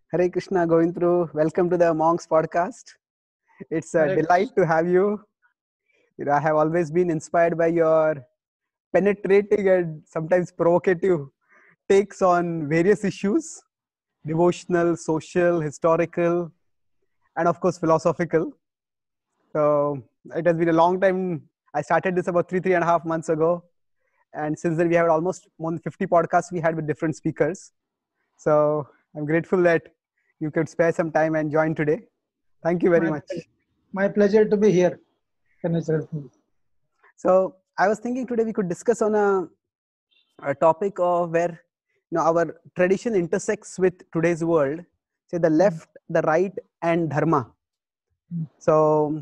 Hare Krishna, going through. Welcome to the Monks podcast. It's a Hare delight to have you. I have always been inspired by your penetrating and sometimes provocative takes on various issues: devotional, social, historical, and of course philosophical. So it has been a long time. I started this about three and a half months ago, and since then we have almost more than 50 podcasts we had with different speakers. So I'm grateful that you could spare some time and join today. Thank you very My, much. my pleasure to be here. Ganesh. So I was thinking today we could discuss on a topic of where our tradition intersects with today's world, say the left, the right, and dharma. So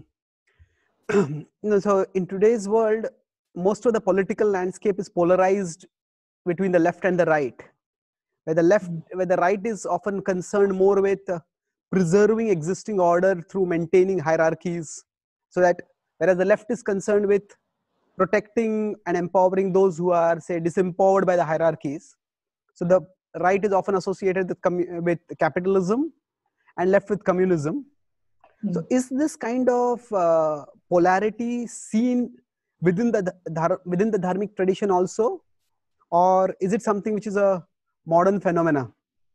so in today's world, most of the political landscape is polarized between the left and the right. Where the right is often concerned more with preserving existing order through maintaining hierarchies, so that whereas the left is concerned with protecting and empowering those who are, say, disempowered by the hierarchies. So the right is often associated with capitalism and left with communism. So is this kind of polarity seen within the dharmic tradition also, or is it something which is a modern phenomena?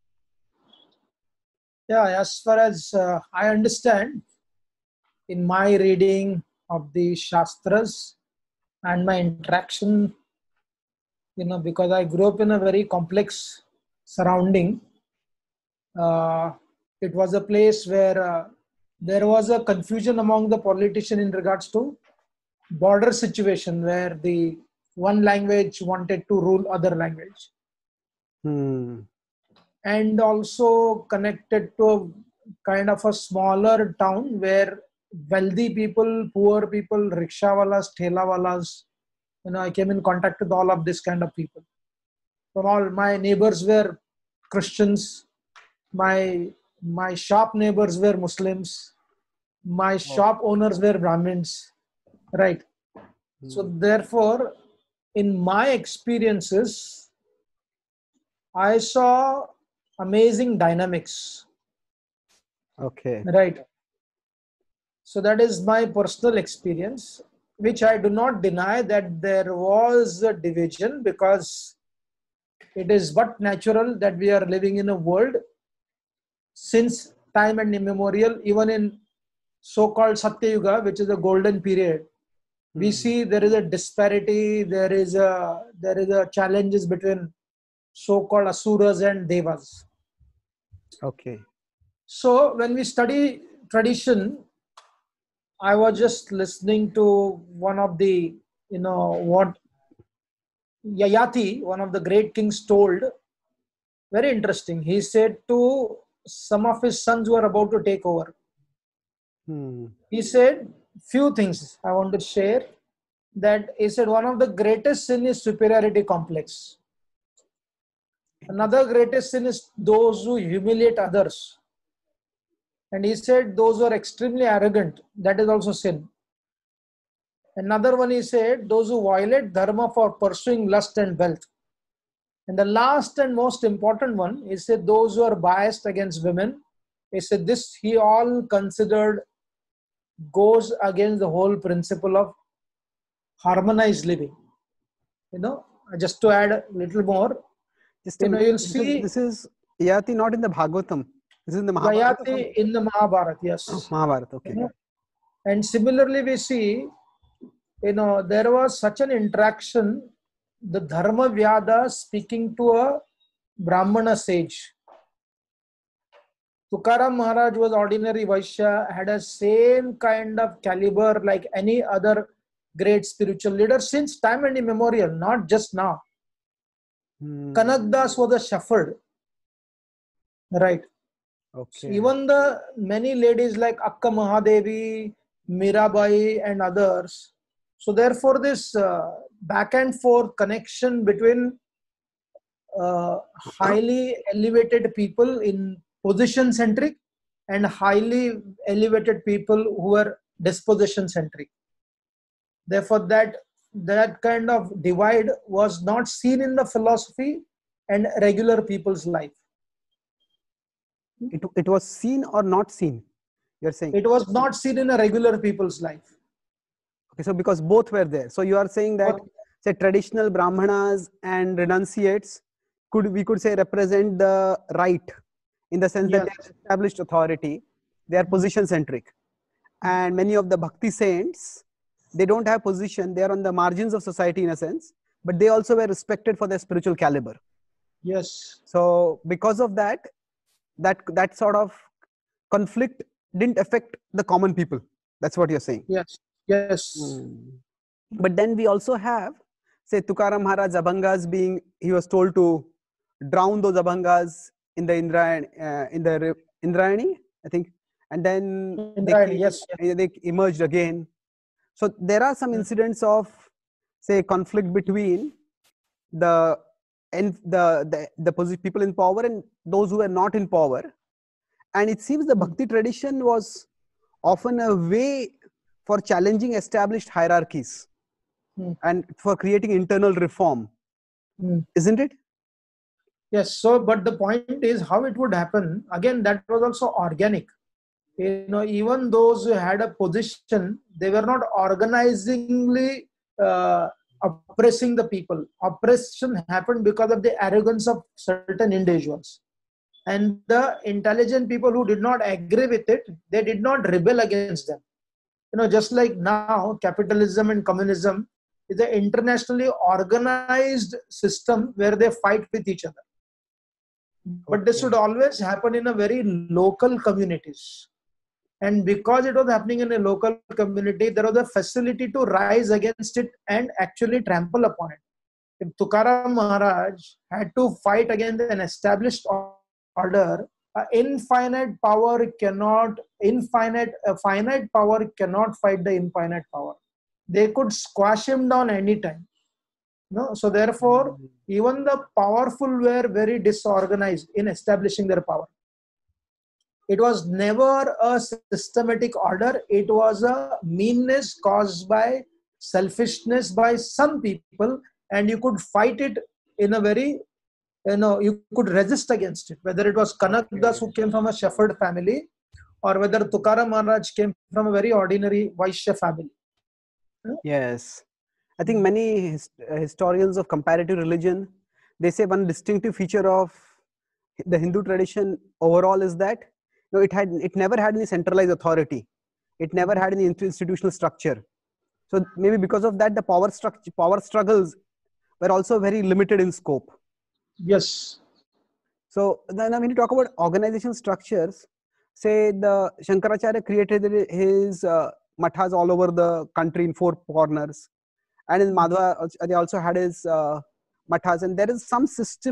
Yeah, as far as I understand, in my reading of the Shastras and my interaction, because I grew up in a very complex surrounding, it was a place where there was a confusion among the politicians in regards to border situation where the one language wanted to rule other language. And also connected to a kind of a smaller town where wealthy people, poor people, rickshawalas, thelawalas, I came in contact with all of this kind of people. From all my neighbors were Christians, my shop neighbors were Muslims, my shop owners were Brahmins, right? So therefore, in my experiences, I saw amazing dynamics. Okay. Right. So that is my personal experience, which I do not deny that there was a division, because it is but natural that we are living in a world since time and immemorial, even in so-called Satya Yuga, which is a golden period. We see there is a disparity, there is a challenges between so-called asuras and devas. Okay. So when we study tradition, I was just listening to one of the, what Yayati, one of the great kings, told. Very interesting. He said to some of his sons who are about to take over, he said few things I want to share. That he said one of the greatest sin is superiority complex. Another greatest sin is those who humiliate others. And he said those who are extremely arrogant, that is also sin. Another one, he said those who violate dharma for pursuing lust and wealth. And the last and most important one, he said those who are biased against women. He said this he all considered goes against the whole principle of harmonized living. Just to add a little more, you'll see this is Yati not in the Bhagavatam. This is in the Mahabharata. Yayati in the Mahabharata, yes. Mahabharata, okay. And similarly, we see, there was such an interaction, the Dharma Vyada speaking to a Brahmana sage. Tukaram Maharaj was ordinary Vaishya, had a same kind of caliber like any other great spiritual leader since time and immemorial, not just now. Kanak Das was a shepherd, right? Okay. So even the many ladies like Akka Mahadevi, Mirabai and others. So therefore this back and forth connection between highly elevated people in position centric and highly elevated people who are disposition centric. Therefore that kind of divide was not seen in the philosophy and regular people's life. It was seen or not seen, you're saying? It was not seen in a regular people's life. Okay, so because both were there. So you are saying that, say, traditional Brahmanas and renunciates we could say represent the right, in the sense that they Yes. are established authority, they are position centric. And many of the bhakti saints, they don't have position, they are on the margins of society in a sense, but they also were respected for their spiritual caliber. Yes. So because of that, that sort of conflict didn't affect the common people. That's what you're saying. Yes. Yes. But then we also have, say, Tukaram Maharaj Abhangas being, he was told to drown those Abhangas in the Indrayani, I think, and then Indrayani, yes. they emerged again. So there are some incidents of, say, conflict between the people in power and those who are not in power. And it seems the Bhakti tradition was often a way for challenging established hierarchies and for creating internal reform. Isn't it? Yes. So, but the point is how it would happen. Again, that was also organic. You know, even those who had a position, they were not organizingly oppressing the people. Oppression happened because of the arrogance of certain individuals. And the intelligent people who did not agree with it, they did not rebel against them. You know, just like now, capitalism and communism is an internationally organized system where they fight with each other. But this should always happen in a very local communities. And because it was happening in a local community, there was a facility to rise against it and actually trample upon it. If Tukaram Maharaj had to fight against an established order, a finite power cannot fight the infinite power. They could squash him down anytime. No? So therefore, even the powerful were very disorganized in establishing their power. It was never a systematic order. It was a meanness caused by selfishness by some people, and you could fight it in a very, you could resist against it. Whether it was Kanak Das who came from a shepherd family, or whether Tukaram Maharaj came from a very ordinary Vaishya family. Yes. I think many historians of comparative religion, they say one distinctive feature of the Hindu tradition overall is that it never had any centralized authority. It never had any institutional structure. So maybe because of that, the power struggles were also very limited in scope. Yes. So then when you talk about organization structures, say the Shankaracharya created his mathas all over the country in 4 corners. And in Madhva, they also had his mathas. And there is some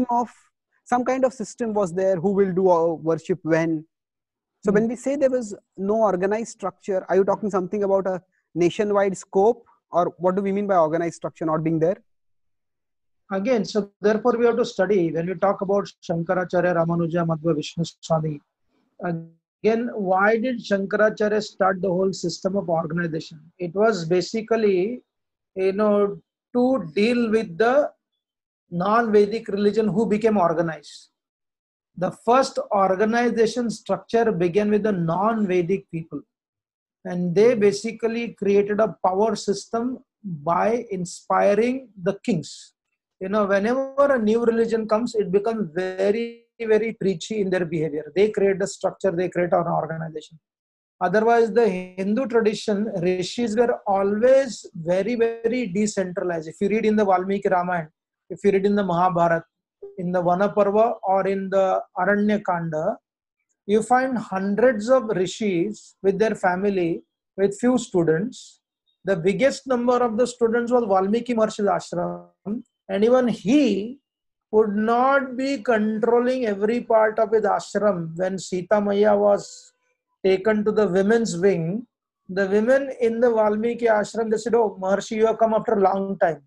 kind of system was there, who will do worship when. So when we say there was no organized structure, are you talking something about a nationwide scope, or what do we mean by organized structure not being there? Again, so therefore we have to study when we talk about Shankaracharya, Ramanuja, Madhva, Vishnu Swami. Again, why did Shankaracharya start the whole system of organization? It was basically, to deal with the non-Vedic religion who became organized. The first organization structure began with the non-Vedic people. And they basically created a power system by inspiring the kings. Whenever a new religion comes, it becomes very, very preachy in their behavior. They create a structure, they create an organization. Otherwise, the Hindu tradition, rishis were always very, very decentralized. If you read in the Valmiki Ramayana, if you read in the Mahabharata, in the Vanaparva or in the Aranya Kanda, you find hundreds of rishis with their family, with few students. The biggest number of the students was Valmiki Maharshi's ashram, and even he would not be controlling every part of his ashram. When Sita Maya was taken to the women's wing, the women in the Valmiki ashram, they said, "Oh, Maharshi, you have come after a long time."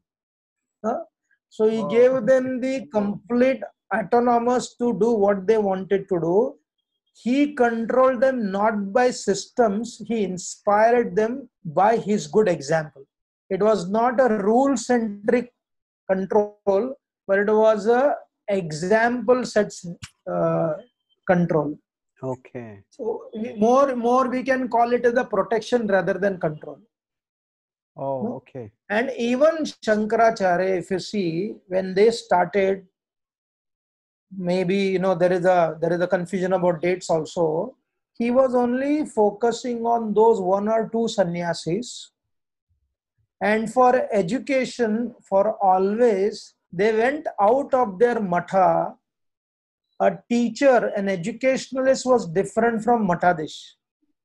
So he gave them the complete autonomous to do what they wanted to do. He controlled them not by systems, he inspired them by his good example. It was not a rule-centric control, but it was a example set control. Okay. So more we can call it as a protection rather than control. Oh, No? okay. And even Shankaracharya, if you see, when they started, maybe there is a confusion about dates also. He was only focusing on those one or two sannyasis, and for education, for always, they went out of their matha. A teacher, an educationalist was different from Matadish.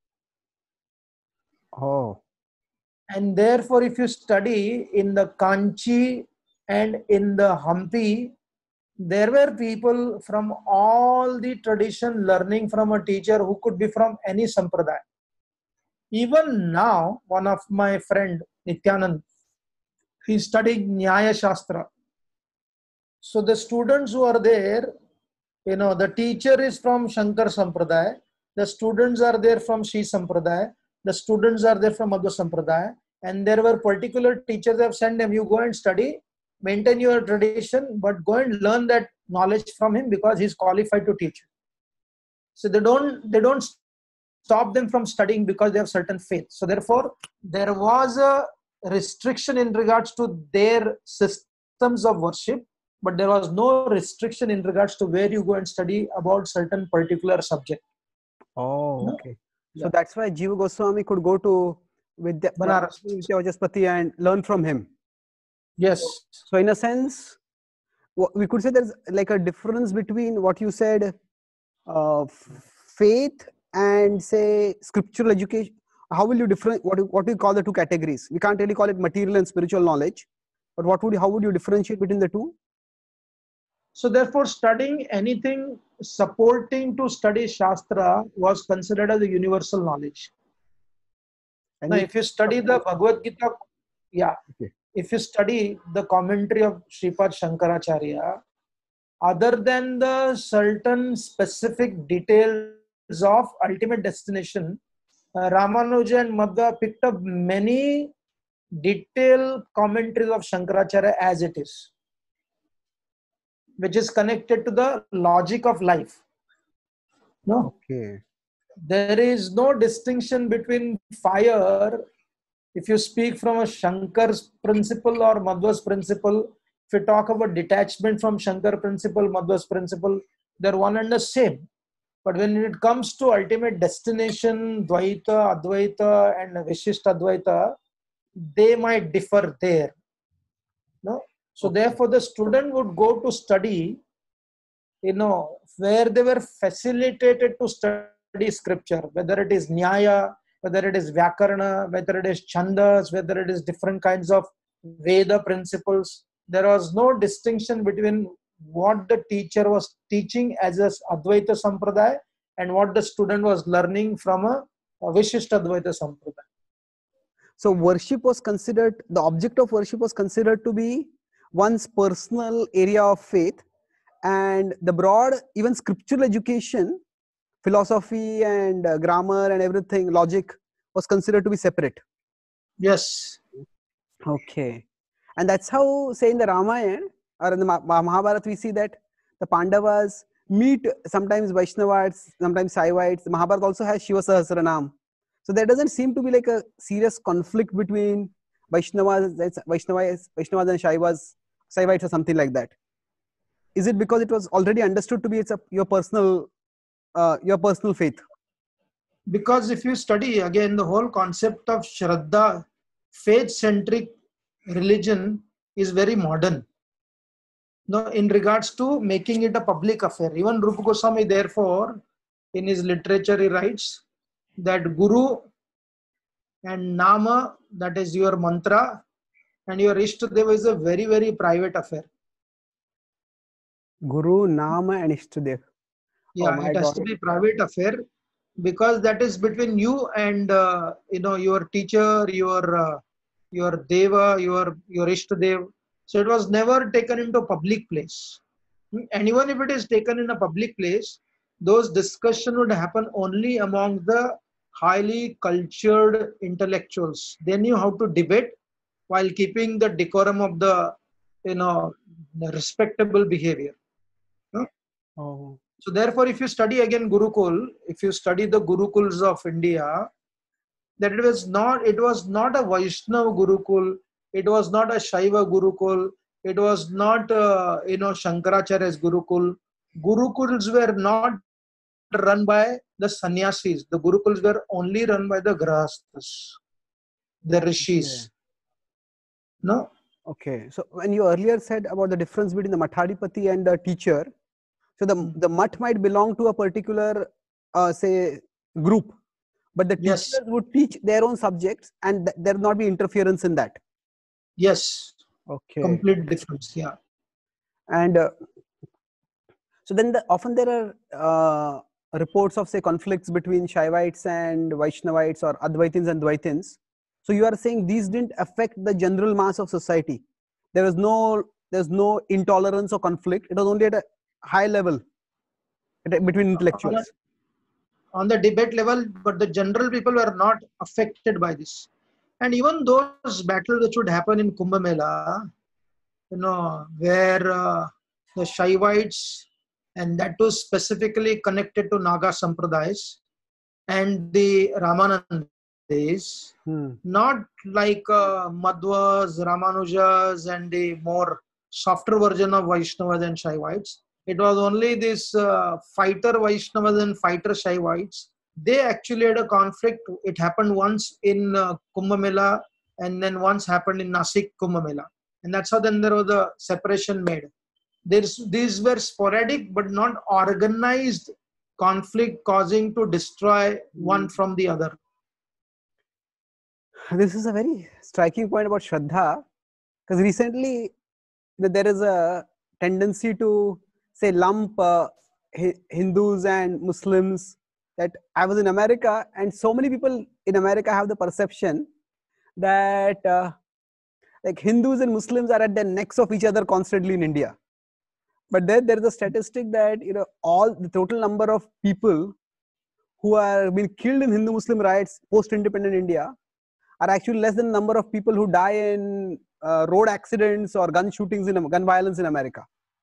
Oh, And therefore, if you study in the Kanchi and in the Hampi, there were people from all the tradition learning from a teacher who could be from any sampradaya. Even now, one of my friend, Nityanand, he studied Nyaya Shastra. So the students who are there, the teacher is from Shankar Sampradaya, the students are there from Sri Sampradaya, the students are there from Madhva Sampradaya, and there were particular teachers have sent them, you go and study, maintain your tradition, but go and learn that knowledge from him because he's qualified to teach you. So they don't stop them from studying because they have certain faith. So therefore, there was a restriction in regards to their systems of worship, but there was no restriction in regards to where you go and study about certain particular subject. oh, No? okay. So Yeah. that's why Jiva Goswami could go to Banaras. Vidya Vajaspati and learn from him. Yes. So in a sense, we could say there's like a difference between what you said, faith and say scriptural education. How will you what do you call the two categories? We can't really call it material and spiritual knowledge, but how would you differentiate between the two? So therefore, studying anything supporting to study Shastra was considered as a universal knowledge. Now, Any if you study the Bhagavad Gita, yeah, okay. if you study the commentary of Sripad Shankaracharya, other than the certain specific details of ultimate destination, Ramanuja and Madhva picked up many detailed commentaries of Shankaracharya as it is, which is connected to the logic of life. No, Okay. there is no distinction between fire. If you speak from a Shankar's principle or Madhva's principle, if you talk about detachment from Shankar principle, Madhva's principle, they're one and the same. But when it comes to ultimate destination, Dvaita, Advaita, and Vishishta Advaita, they might differ there. No? So Okay. therefore, the student would go to study, where they were facilitated to study scripture, whether it is Nyaya, whether it is Vyakarana, whether it is Chandas, whether it is different kinds of Veda principles. There was no distinction between what the teacher was teaching as a Advaita Sampradaya and what the student was learning from a Vishishta Advaita Sampradaya. So the object of worship was considered to be one's personal area of faith, and the broad, even scriptural education, philosophy and grammar and everything, logic, was considered to be separate. Yes. Okay. And that's how, say, in the Ramayana or in the Mahabharata, we see that the Pandavas meet sometimes Vaishnavas, sometimes Saivites. The Mahabharata also has Shiva Sahasranam. So there doesn't seem to be like a serious conflict between Vaishnavas and Saivites or something like that. Is it because it was already understood to be your personal faith? Because if you study again the whole concept of Shraddha, faith-centric religion is very modern. No, in regards to making it a public affair. Even Rupa Goswami, therefore, in his literature, he writes that Guru and Nama, that is your mantra, and your Ishtadeva is a very, very private affair. Guru, Nama and Ishtadev. Oh Yeah, my it has God. to be private affair because that is between you and your teacher, your deva, your Ishtadev. So it was never taken into a public place. And even if it is taken in a public place, those discussion would happen only among the highly cultured intellectuals. They knew how to debate while keeping the decorum of the respectable behavior. Oh. So therefore, if you study again Gurukul, if you study the Gurukuls of India, that it was not a Vaishnava Gurukul, it was not a Shaiva Gurukul, it was not Shankaracharya's Gurukul. Gurukuls were not run by the sannyasis. The Gurukuls were only run by the grahasthas, the rishis. No? Okay. So when you earlier said about the difference between the Mathadipati and the teacher, so the Math might belong to a particular, say, group, but the teachers would teach their own subjects and there will not be interference in that. Yes. Okay. Complete difference. Yeah. And so then often there are reports of, say, conflicts between Shaivites and Vaishnavites or Advaitins and Dvaitins. So you are saying these didn't affect the general mass of society. There's no intolerance or conflict. It was only at a high level between intellectuals. On the debate level, but the general people were not affected by this. And even those battles which would happen in Kumbh Mela, where the Shaivites, and that was specifically connected to Naga Sampradayas, and the Ramanandis, not like Madhvas, Ramanujas, and the more softer version of Vaishnavas and Shaivites. It was only this fighter Vaishnavas and fighter Shaivites. They actually had a conflict. It happened once in Kumbh Mela, and then once happened in Nasik Kumbh Mela. And that's how then there was a separation made. These were sporadic but not organized conflict causing to destroy one from the other. This is a very striking point about Shraddha, because recently there is a tendency to, say, lump Hindus and Muslims. That I was in America, and so many people in America have the perception that like Hindus and Muslims are at the necks of each other constantly in India. But there is a statistic that all the total number of people who are being killed in Hindu-Muslim riots post-independent India are actually less than the number of people who die in road accidents or gun shootings gun violence in America.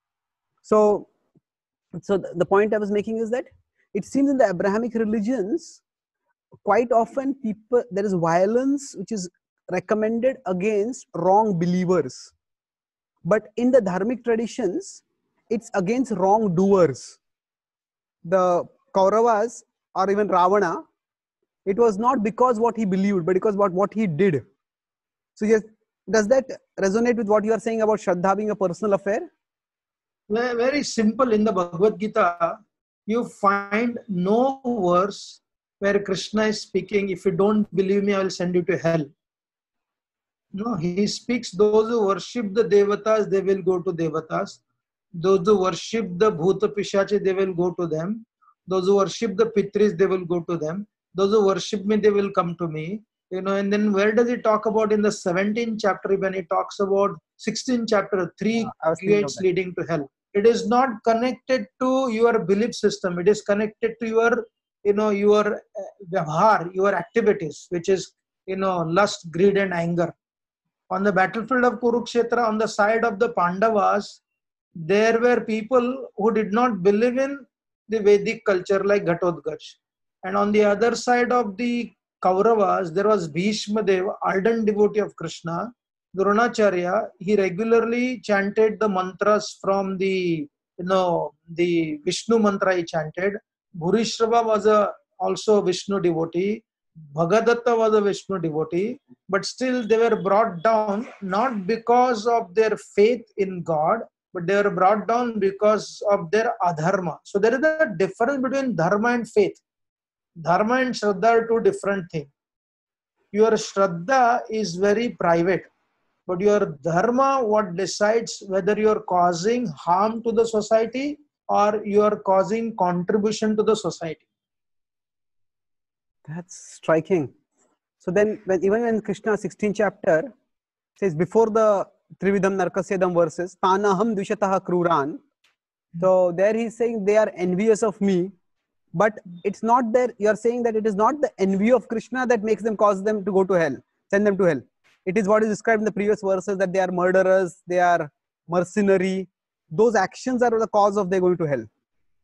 So the point I was making is that it seems in the Abrahamic religions, quite often there is violence which is recommended against wrong believers. But in the dharmic traditions, it's against wrongdoers. The Kauravas or even Ravana, it was not because what he believed, but because what he did. So yes, does that resonate with what you are saying about Shraddha being a personal affair? Very simple. In the Bhagavad Gita, you find no verse where Krishna is speaking, if you don't believe me, I will send you to hell. No, he speaks, those who worship the Devatas, they will go to Devatas. Those who worship the Bhuta Pishachi, they will go to them. Those who worship the Pitris, they will go to them. Those who worship me, they will come to me. And then where does he talk about in the 17th chapter when he talks about 16th chapter, 3 gates leading to hell? It is not connected to your belief system. It is connected to your, your vyavhar, your activities, which is, lust, greed, and anger. On the battlefield of Kurukshetra, on the side of the Pandavas, there were people who did not believe in the Vedic culture like Ghatotkacha. And on the other side of the Kauravas, there was Bhishma Deva, ardent devotee of Krishna. Dronacharya, he regularly chanted the mantras from the Vishnu mantra he chanted. Bhurishrava was also a Vishnu devotee. Bhagadatta was a Vishnu devotee. But still they were brought down not because of their faith in God, but they were brought down because of their adharma. So there is a difference between dharma and faith. Dharma and Shraddha are two different things. Your Shraddha is very private, but your dharma, what decides whether you are causing harm to the society or you are causing contribution to the society. That's striking. So then, even in Krishna 16th chapter says before the Trividham Narkasyadam verses, Tanaham Dvishataha Kruran. So there he's saying they are envious of me. But it's not there. You're saying that it is not the envy of Krishna that makes them cause them to go to hell, send them to hell. It is what is described in the previous verses, that they are murderers, they are mercenary. Those actions are the cause of their going to hell.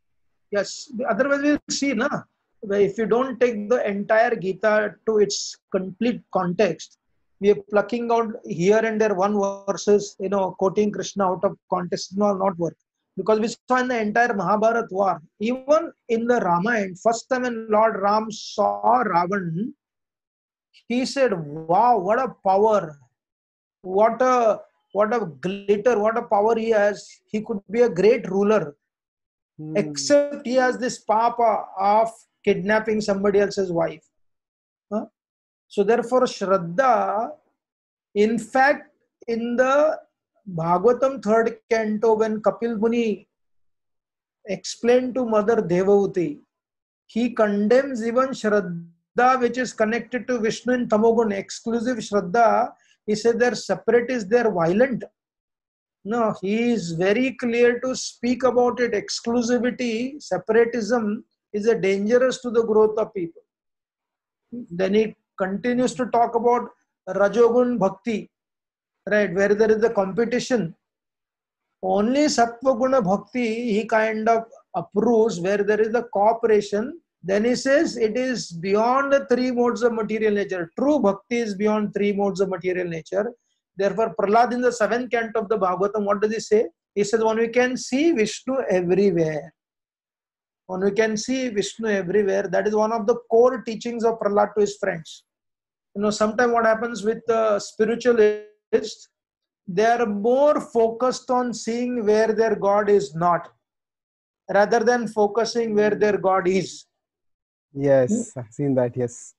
Yes. Otherwise, we'll see, na. If you don't take the entire Gita to its complete context, we are plucking out here and there one verses, quoting Krishna out of context, no, not work. Because we saw in the entire Mahabharata war, even in the Ramayana, first time when Lord Ram saw Ravan, he said, "Wow, what a power! What a glitter! What a power he has! He could be a great ruler." Except he has this papa of kidnapping somebody else's wife. Huh? So therefore, Shraddha, in fact, in the Bhagavatam third canto, when Kapil Muni explained to Mother Devavati, he condemns even Shraddha which is connected to Vishnu in Tamogun, exclusive Shraddha. He said they're separatists, they're violent. No, he is very clear to speak about it. Exclusivity, separatism is a dangerous to the growth of people. Then he continues to talk about Rajogun Bhakti, right, where there is a competition. Only Sattva-guna Bhakti he kind of approves where there is a cooperation. Then he says it is beyond the three modes of material nature. True Bhakti is beyond three modes of material nature. Therefore, Prahlad in the 7th canto of the Bhagavatam, what does he say? He says, when we can see Vishnu everywhere. When we can see Vishnu everywhere, that is one of the core teachings of Prahlad to his friends. Sometimes what happens with the spiritualists, they are more focused on seeing where their God is not, rather than focusing where their God is. Yes, I've seen that, yes.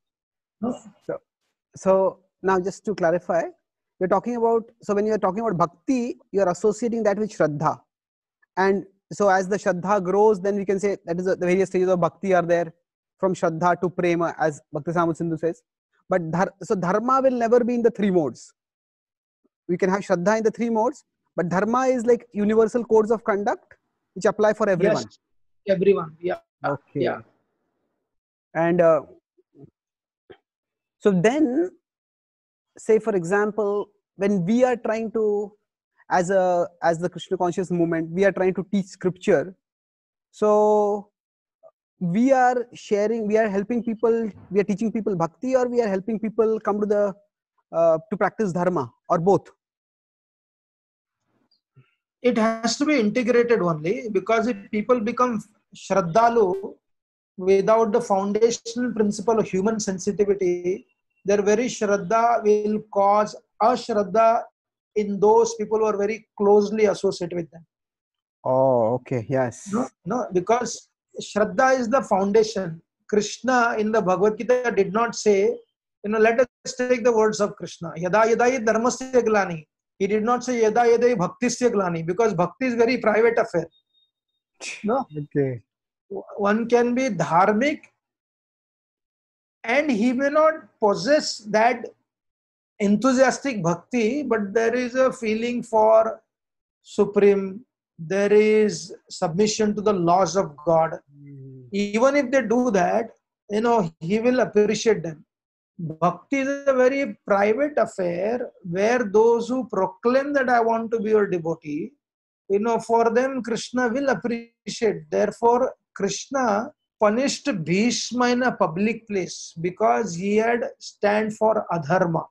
So now just to clarify, you're talking about, so when you're talking about bhakti, you're associating that with Shraddha. And so as the Shraddha grows, then we can say that is the various stages of bhakti are there, from Shraddha to Prema, as Bhakti-Rasamrita Sindhu says. But so dharma will never be in the three modes. We can have Shraddha in the three modes, but dharma is like universal codes of conduct which apply for everyone. Yes, everyone. Yeah. Okay. Yeah. And so then, say for example, when we are trying to, as the Krishna conscious movement, we are trying to teach scripture. So we are sharing, we are helping people, we are teaching people bhakti, or we are helping people come to the to practice dharma, or both? It has to be integrated only, because if people become Shraddhalu without the foundational principle of human sensitivity, their very Shraddha will cause ashraddha in those people who are very closely associated with them. Oh, okay, yes. No, because Shraddha is the foundation. Krishna in the Bhagavad Gita did not say, let us take the words of Krishna. Yada yadai dharmasya glani. He did not say yada yadai bhaktisya glani, because bhakti is very private affair. No. Okay. One can be dharmic and he may not possess that enthusiastic bhakti, but there is a feeling for supreme, there is submission to the laws of God. Even if they do that, he will appreciate them. Bhakti is a very private affair where those who proclaim that I want to be your devotee, for them Krishna will appreciate. Therefore, Krishna punished Bhishma in a public place because he had stand for adharma.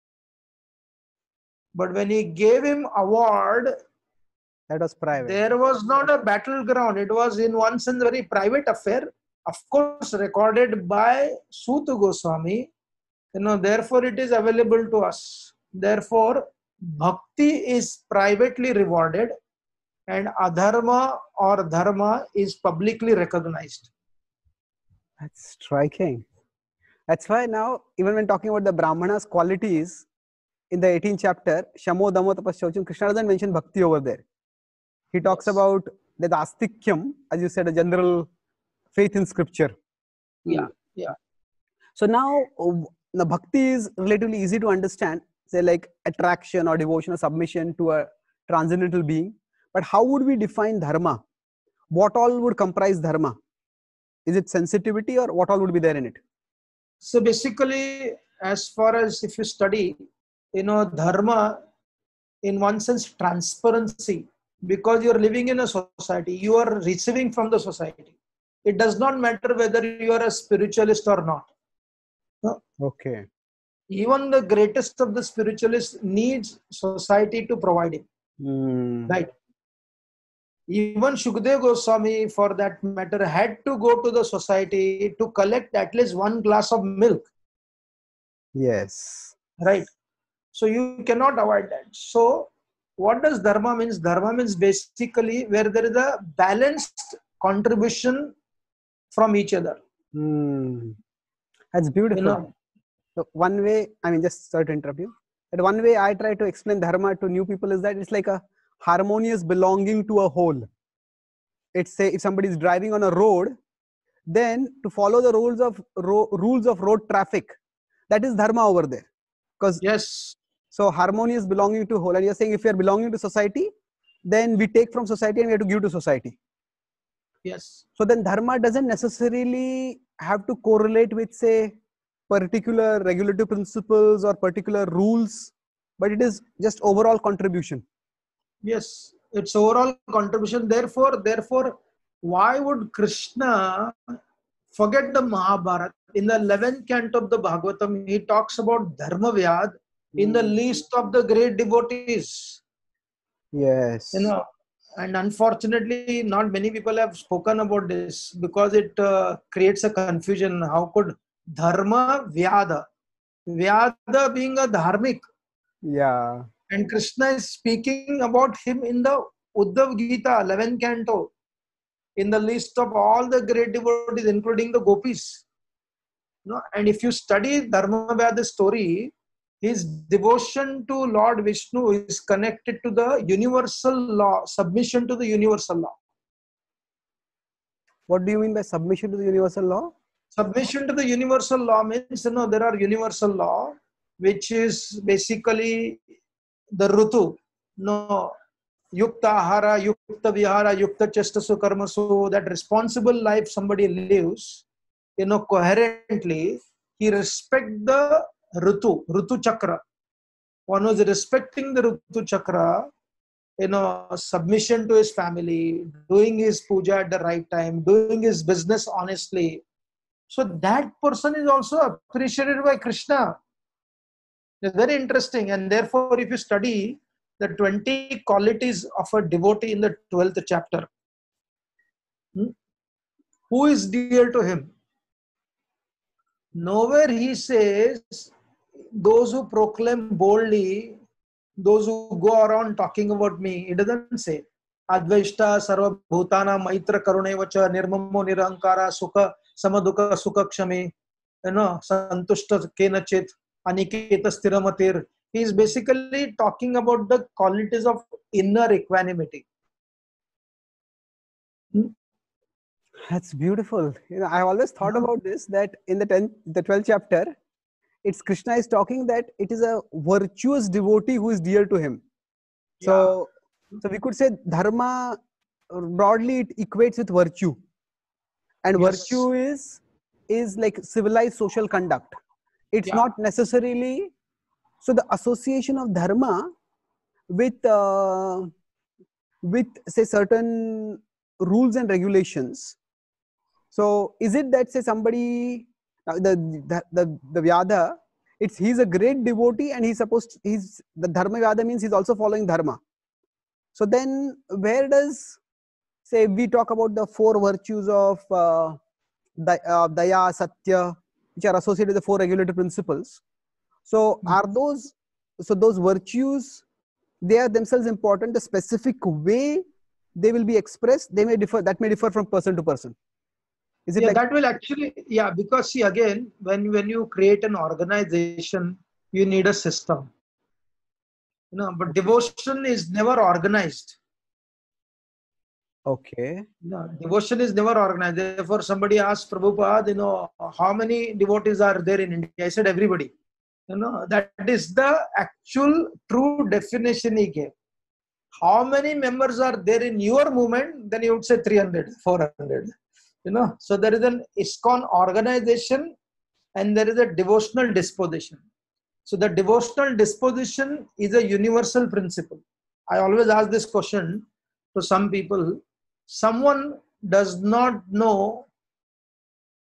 But when he gave him award, that was private. There was not a battleground. It was in one sense very private affair. Of course, recorded by Suta Goswami. Therefore it is available to us. Therefore, bhakti is privately rewarded and adharma or dharma is publicly recognized. That's striking. That's why now, even when talking about the Brahmanas' qualities, in the 18th chapter, Shamo Damo Tapasya, Krishna doesn't mention bhakti over there. He talks about the astikyam, as you said, a general faith in scripture. Yeah. So now, the bhakti is relatively easy to understand, say like attraction or devotion or submission to a transcendental being. But how would we define dharma? What all would comprise dharma? Is it sensitivity, or what all would be there in it? So basically, as far as if you study, dharma, in one sense, transparency, because you are living in a society, you are receiving from the society. it does not matter whether you are a spiritualist or not. No? Okay. Even the greatest of the spiritualists needs society to provide him. Right. Even Shukdev Goswami, for that matter, had to go to the society to collect at least one glass of milk. Yes. Right. So you cannot avoid that. So what does dharma means? Dharma means basically where there is a balanced contribution from each other. That's beautiful. You know, so one way, I mean, just sorry to interrupt you. But one way I try to explain dharma to new people is that it's like a harmonious belonging to a whole. It's say if somebody is driving on a road, then to follow the rules of road traffic, that is dharma over there. Because yes. So harmonious belonging to whole, and you're saying if we are belonging to society, then we take from society and we have to give to society. Yes. So then dharma doesn't necessarily have to correlate with, say, particular regulative principles or particular rules, but it is just overall contribution. Yes, it's overall contribution. Therefore, why would Krishna forget the Mahabharata? In the 11th canto of the Bhagavatam, he talks about Dharma Vyad in the least of the great devotees. Yes. You know, and unfortunately, not many people have spoken about this because it creates a confusion. How could Dharma Vyada? Vyada being a dharmic. Yeah. And Krishna is speaking about him in the Uddhav Gita, 11th canto, in the list of all the great devotees, including the gopis. You know, and if you study Dharmavada's story, his devotion to Lord Vishnu is connected to the universal law, submission to the universal law. What do you mean by submission to the universal law? Submission to the universal law means, there are universal law, which is basically the Rutu. Yukta ahara, yukta vihara, yukta chestasu karmasu, that responsible life somebody lives, coherently, he respect the Rutu chakra. One who is respecting the Rutu chakra, submission to his family, doing his puja at the right time, doing his business honestly. So that person is also appreciated by Krishna. It's very interesting. And therefore, if you study the 20 qualities of a devotee in the 12th chapter, who is dear to him? Nowhere he says, those who proclaim boldly, those who go around talking about me. It doesn't say. Advaishta sarva bhutana maitra karunevacha nirmamo nirankara sukha samadukha sukha kshami, santushta kenachit aniketa sthiramatir. He is basically talking about the qualities of inner equanimity. That's beautiful. I've always thought about this, that in the 12th chapter, it's Krishna is talking that it is a virtuous devotee who is dear to him. So we could say dharma, broadly it equates with virtue. And virtue is like civilized social conduct. It's not necessarily, so the association of dharma with say certain rules and regulations. So is it that, say, somebody, the Vyada, he's a great devotee and the Dharma Vyada means he's also following dharma. So then where does, say, we talk about the 4 virtues of Daya, Satya, which are associated with the 4 regulative principles. So are those virtues, they are themselves important. The specific way they will be expressed, that may differ from person to person. Is it that will actually, because see, again, when you create an organization, you need a system. But devotion is never organized. Okay. Devotion is never organized. Therefore, somebody asked Prabhupada, how many devotees are there in India? I said, everybody. That is the actual true definition he gave. How many members are there in your movement? Then you would say 300, 400. So there is an ISKCON organization and there is a devotional disposition. So the devotional disposition is a universal principle. I always ask this question to some people. Someone does not know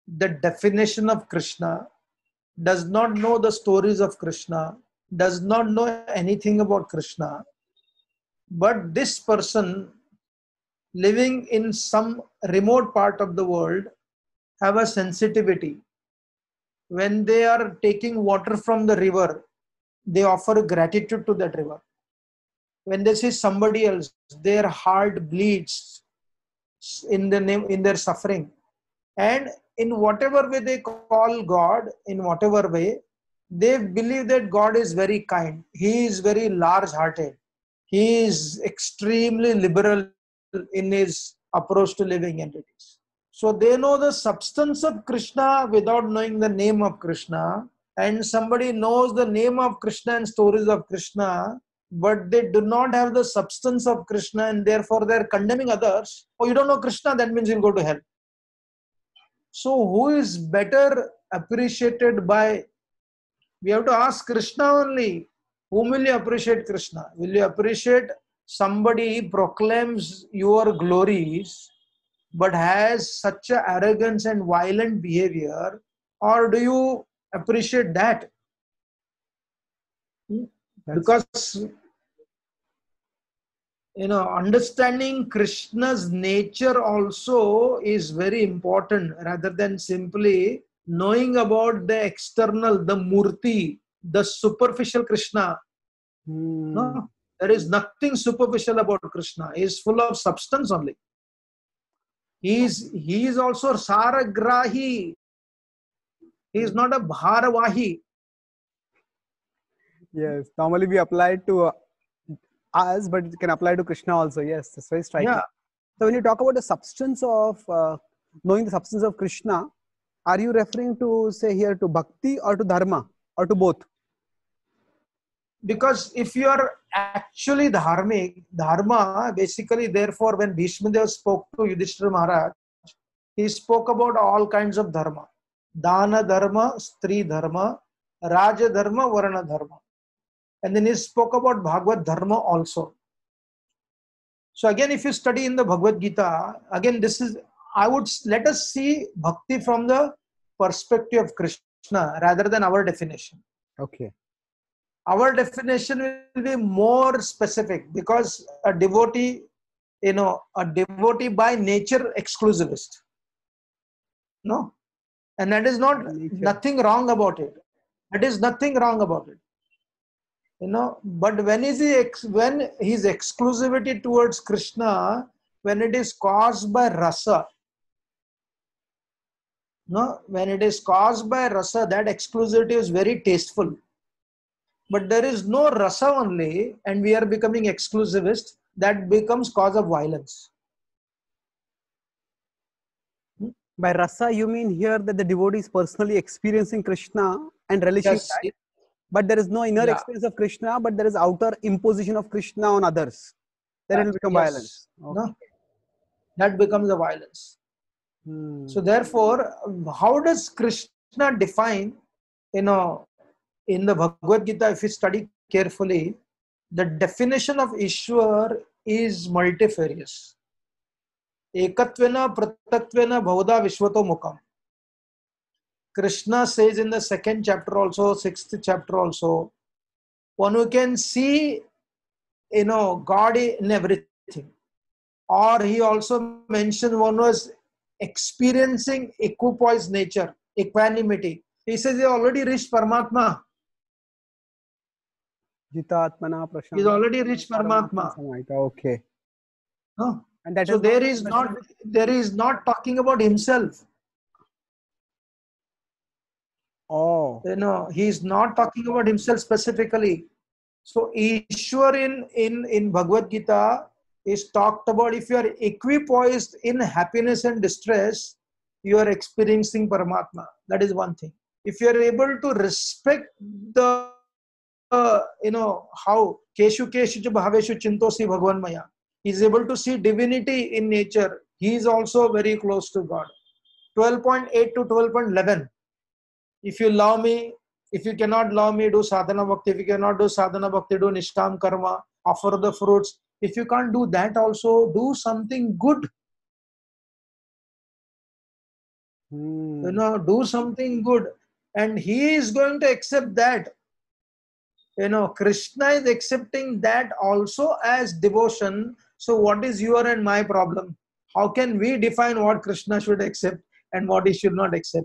the definition of Krishna, does not know the stories of Krishna, does not know anything about Krishna, but this person living in some remote part of the world have a sensitivity. When they are taking water from the river, they offer gratitude to that river. When they see somebody else, their heart bleeds in their suffering. And in whatever way they call God, in whatever way, they believe that God is very kind. He is very large-hearted. He is extremely liberal in his approach to living entities. So they know the substance of Krishna without knowing the name of Krishna. And somebody knows the name of Krishna and stories of Krishna, but they do not have the substance of Krishna, and therefore they're condemning others. Oh, you don't know Krishna, that means you'll go to hell. So who is better appreciated by, we have to ask Krishna only. Whom will you appreciate Krishna? Will you appreciate somebody who proclaims your glories but has such a arrogance and violent behavior, or do you appreciate that? Because understanding Krishna's nature also is very important, rather than simply knowing about the external, the murti, the superficial Krishna. No, there is nothing superficial about Krishna. He is full of substance only. He is also Saragrahi. He is not a Bharavahi. Yes, normally we apply it to us, but it can apply to Krishna also. Yes, that's very striking. Yeah. So when you talk about the substance of knowing the substance of Krishna, are you referring to, say here, to bhakti or to dharma or to both? Because if you are actually dharmic, dharma, basically, therefore, when Bhishma Dev spoke to Yudhishthira Maharaj, he spoke about all kinds of dharma. Dana dharma, stri dharma, raja dharma, varana dharma. And then he spoke about Bhagavad dharma also. So again, if you study in the Bhagavad Gita, again, let us see bhakti from the perspective of Krishna rather than our definition. Okay. Our definition will be more specific, because a devotee by nature exclusivist. No? And that is nothing wrong about it. That is nothing wrong about it. But when his exclusivity towards Krishna, when it is caused by rasa, when it is caused by rasa, that exclusivity is very tasteful. But there is no rasa only, and we are becoming exclusivist, that becomes cause of violence. By rasa, you mean here that the devotee is personally experiencing Krishna and relishing that, but there is no inner experience of Krishna, but there is outer imposition of Krishna on others. Then it will become violence. Okay. No? That becomes a violence. So therefore, how does Krishna define, in the Bhagavad Gita, if you study carefully, the definition of Ishwar is multifarious. Ekatvena pratatvena bhavada vishvato mukam. Krishna says in the 2nd chapter also, 6th chapter also, one who can see, God in everything. Or he also mentioned one who is experiencing equipoise nature, equanimity. He says he already reached Paramatma. He's already reached Paramatma. Okay. No? And that so there is not talking about himself. Oh. He is not talking about himself specifically. So Ishwar in Bhagavad Gita is talked about. If you are equipoised in happiness and distress, you are experiencing Paramatma. That is one thing. If you are able to respect the how keshu keshu bhaveshu chintosi bhagwan maya, he is able to see divinity in nature. He is also very close to God. 12.8 to 12.11. If you love me, if you cannot love me, do sadhana bhakti. If you cannot do sadhana bhakti, do nishkam karma, offer the fruits. If you can't do that also, do something good. You know, do something good, and he is going to accept that. You know, Krishna is accepting that also as devotion. So what is your and my problem? How can we define what Krishna should accept and what he should not accept?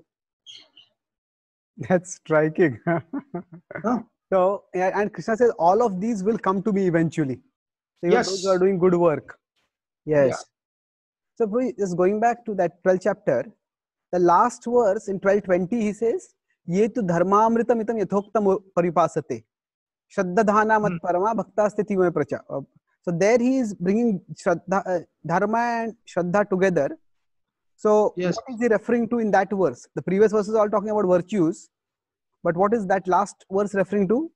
That's striking. Huh? So, yeah, and Krishna says, all of these will come to me eventually. So even those who are Yes. doing good work. Yeah. Yes. So, just going back to that 12th chapter, the last verse in 12:20, he says, Ye tu dharmamritam itam yathoktam paripasate. Shraddhadhana mat Hmm. parama bhaktasthiti me pracha. So there he is bringing dharma and shraddha together. So Yes. what is he referring to in that verse? The previous verse is all talking about virtues. But what is that last verse referring to?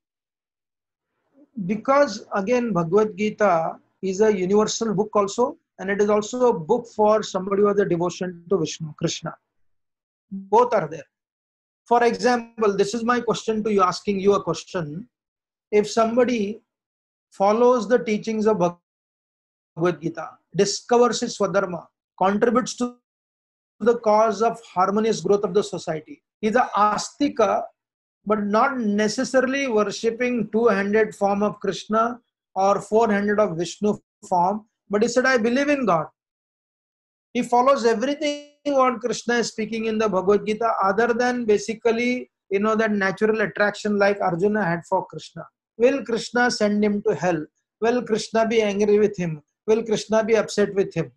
Because again, Bhagavad Gita is a universal book also, and it is also a book for somebody who has a devotion to Vishnu, Krishna. Both are there. For example, this is my question to you, asking you a question. If somebody follows the teachings of Bhagavad Gita, discovers its Swadharma, contributes to the cause of harmonious growth of the society, is a astika, but not necessarily worshipping two-handed form of Krishna or four-handed of Vishnu form, but he said, I believe in God. He follows everything what Krishna is speaking in the Bhagavad Gita, other than basically, you know, that natural attraction like Arjuna had for Krishna. Will Krishna send him to hell? Will Krishna be angry with him? Will Krishna be upset with him?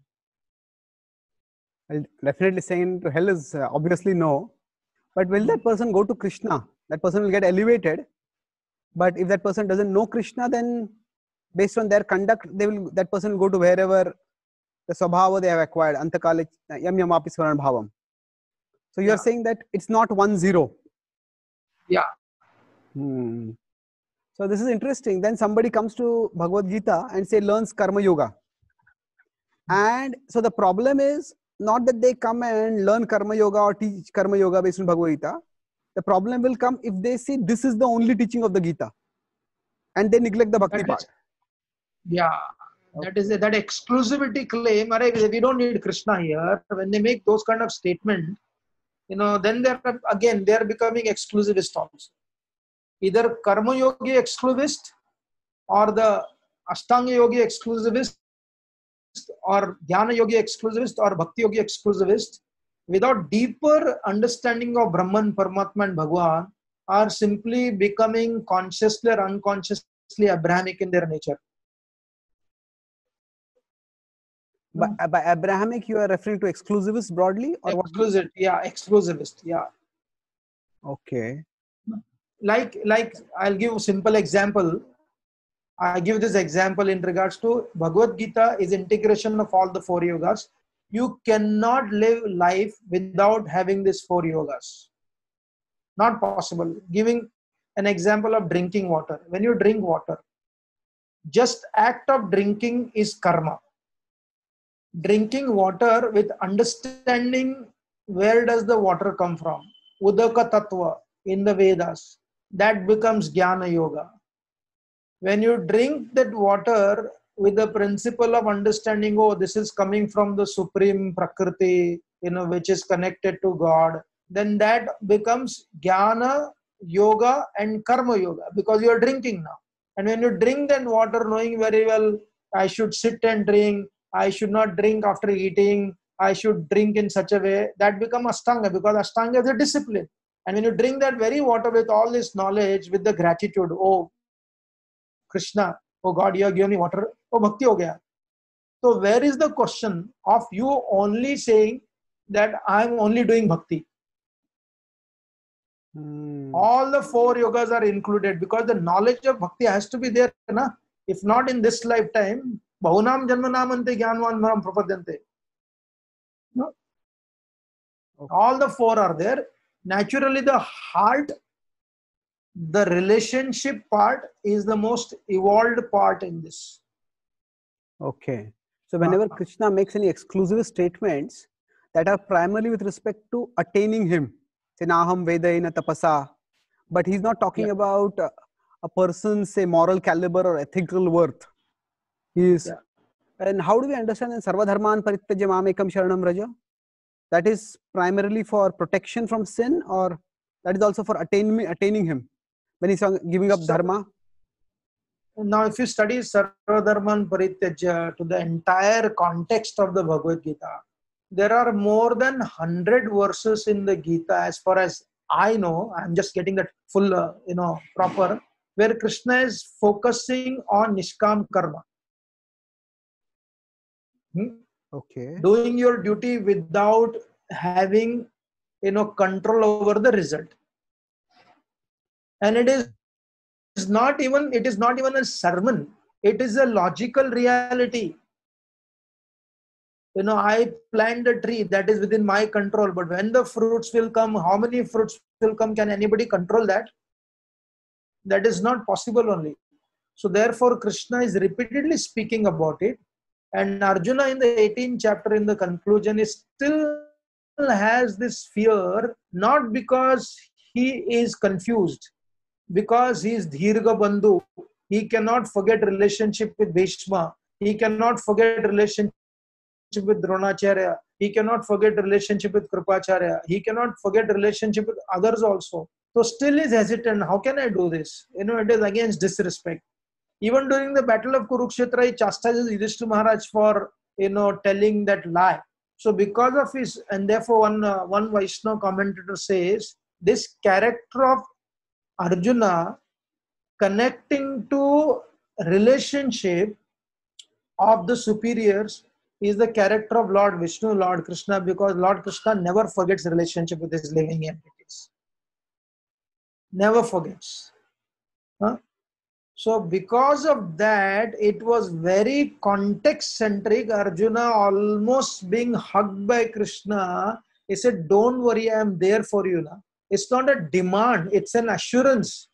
Well, definitely saying to hell is obviously no. But will that person go to Krishna? That person will get elevated. But if that person doesn't know Krishna, then based on their conduct, that person will go to wherever the swabhava they have acquired. Antakale yam yamapi swaran bhavam. So you are Yeah. saying that it's not 1-0. Yeah. So this is interesting. Then somebody comes to Bhagavad Gita and say learns karma yoga. And so the problem is not that they come and learn karma yoga or teach karma yoga based on Bhagavad Gita. The problem will come if they see this is the only teaching of the Gita and they neglect the bhakti part. Yeah. That is that exclusivity claim. We don't need Krishna here. When they make those kind of statement, you know, then they are becoming exclusivist also. Either karma yogi exclusivist or the ashtanga yogi exclusivist or jnana yogi exclusivist or bhakti yogi exclusivist, without deeper understanding of Brahman, Paramatma and Bhagwan, are simply becoming consciously or unconsciously Abrahamic in their nature. By Abrahamic, you are referring to exclusivist broadly, or Exclusive, yeah, exclusivist, yeah. Okay. Like I'll give a simple example. I give this example in regards to Bhagavad Gita is integration of all the four yogas. You cannot live life without having these four yogas. Not possible. Giving an example of drinking water. When you drink water, just act of drinking is karma. Drinking water with understanding where does the water come from, Udaka Tattva in the Vedas, that becomes Jnana Yoga. When you drink that water with the principle of understanding, oh, this is coming from the supreme Prakriti, you know, which is connected to God, then that becomes Jnana Yoga and Karma Yoga, because you are drinking now. And when you drink that water, knowing very well, I should sit and drink, I should not drink after eating, I should drink in such a way, that becomes Ashtanga, because Ashtanga is a discipline. And when you drink that very water with all this knowledge, with the gratitude, oh, Krishna, oh God, you have given me water, oh, bhakti ho gaya. So where is the question of you only saying that I am only doing bhakti? All the four yogas are included, because the knowledge of bhakti has to be there. Na? If not in this lifetime, bahunam janmanamante jnanvan maram prapadyante. No? Okay. All the four are there. Naturally, the heart, the relationship part is the most evolved part in this. Okay. So whenever Krishna makes any exclusive statements that are primarily with respect to attaining him, say naham vedaina tapasa, but he's not talking about a person's, say, moral caliber or ethical worth. And how do we understand in sarva dharman parityajya mamekam sharanam raja? that is primarily for protection from sin, or that is also for attaining him when he's giving up dharma? Now, if you study Sarva Dharman Parityajya to the entire context of the Bhagavad Gita, there are more than 100 verses in the Gita, as far as I know. I'm just getting that full, proper, where Krishna is focusing on Nishkam Karma. Okay. Doing your duty without having, control over the result. And it is not even a sermon. It is a logical reality. I plant a tree that is within my control, but when the fruits will come, how many fruits will come, can anybody control that? That is not possible only. So therefore, Krishna is repeatedly speaking about it. And Arjuna in the 18th chapter, in the conclusion, is still has this fear, not because he is confused, because he is Dhirga Bandhu. He cannot forget relationship with Bhishma. He cannot forget relationship with Dronacharya. He cannot forget relationship with Kripacharya. He cannot forget relationship with others also. So still is hesitant. How can I do this? It is against disrespect. Even during the battle of Kurukshetra, he chastises Yudhishthira Maharaj for telling that lie. So because of his, and therefore one Vaishnava commentator says, this character of Arjuna connecting to relationship of the superiors is the character of Lord Vishnu, Lord Krishna, because Lord Krishna never forgets relationship with his living entities. Never forgets. So because of that, it was very context-centric. Arjuna, almost being hugged by Krishna, he said, don't worry, I am there for you. Now. It's not a demand, it's an assurance.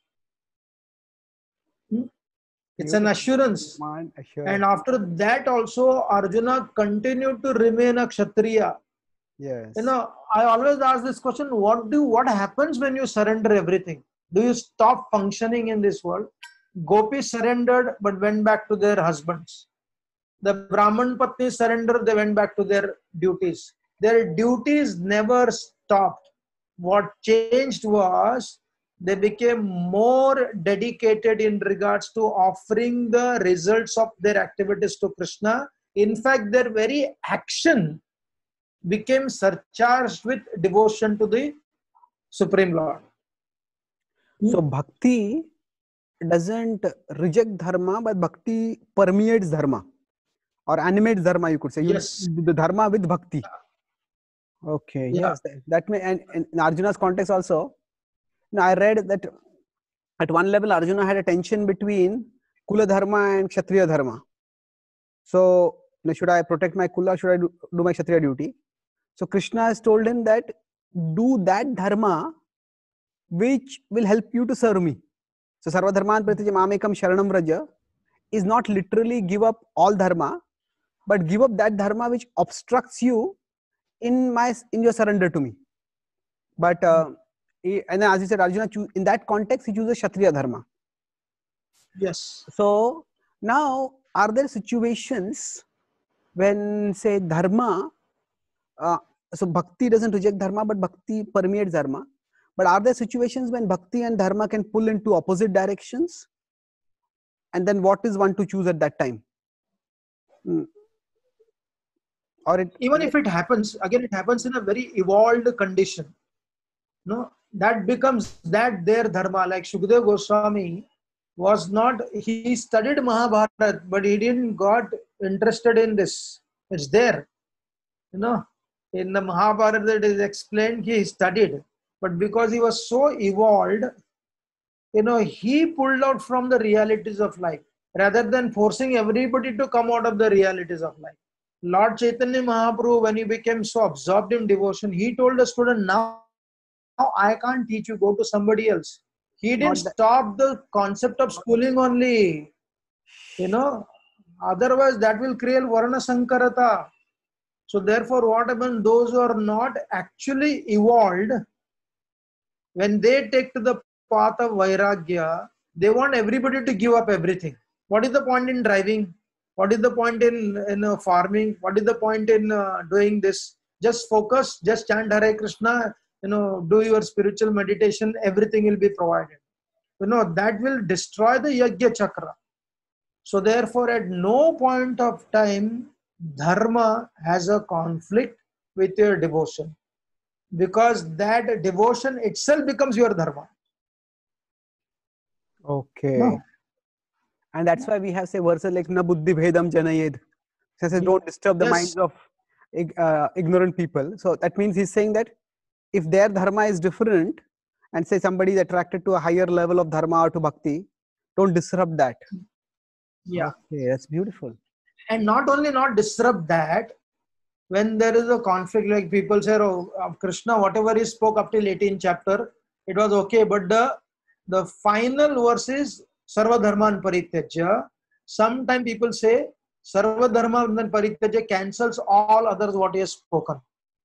It's an assurance. And after that also, Arjuna continued to remain a Kshatriya. Yes. I always ask this question, what happens when you surrender everything? Do you stop functioning in this world? Gopis surrendered but went back to their husbands. The Brahman Patni surrendered, they went back to their duties. Their duties never stopped. What changed was they became more dedicated in regards to offering the results of their activities to Krishna. In fact, their very action became surcharged with devotion to the Supreme Lord. So bhakti doesn't reject dharma, but bhakti permeates dharma or animates dharma, you could say. Yes. The dharma with bhakti. Okay. Yeah. Yes. That may, and in Arjuna's context also, I read that at one level Arjuna had a tension between Kula dharma and Kshatriya dharma. So should I protect my Kula? Should I do my Kshatriya duty? So Krishna has told him that do that dharma which will help you to serve me. So Sarva Dharman Parityajya Mamekam Sharanam Vraja is not literally give up all dharma, but give up that dharma which obstructs you in your surrender to me. But and then as you said, Arjuna in that context he chooses Kshatriya dharma. Yes. So now, are there situations when, say, dharma, so bhakti doesn't reject dharma, but bhakti permeates dharma. But are there situations when bhakti and dharma can pull into opposite directions? And then what is one to choose at that time? Or even if it happens, again, it happens in a very evolved condition. No, that becomes their dharma. Like Shukdev Goswami was not, he studied Mahabharata, but he didn't got interested in this. It's there. In the Mahabharata it is explained he studied. But because he was so evolved, he pulled out from the realities of life rather than forcing everybody to come out of the realities of life. Lord Chaitanya Mahaprabhu, when he became so absorbed in devotion, he told the student, now I can't teach you, go to somebody else. He didn't stop the concept of schooling only. Otherwise that will create Varna Sankarata. So therefore what happens, those who are not actually evolved, when they take to the path of Vairagya, they want everybody to give up everything. What is the point in driving? What is the point in farming? What is the point in doing this? Just focus, just chant Hare Krishna, do your spiritual meditation, everything will be provided. That will destroy the Yajna Chakra. So therefore, at no point of time, dharma has a conflict with your devotion, because that devotion itself becomes your dharma. Okay. No. And that's why we have say verses like na buddhi bhedam janayed. So says don't disturb the minds of ignorant people. So that means he's saying that if their dharma is different, and say somebody is attracted to a higher level of dharma or to bhakti, don't disrupt that. Yeah. Okay, that's beautiful. And not only not disrupt that, when there is a conflict, like people say, oh, Krishna, whatever he spoke up till 18th chapter, it was okay, but the final verse is Sarva Dharman Parityajya. Sometimes people say Sarva Dharman Parityajya cancels all others what he has spoken.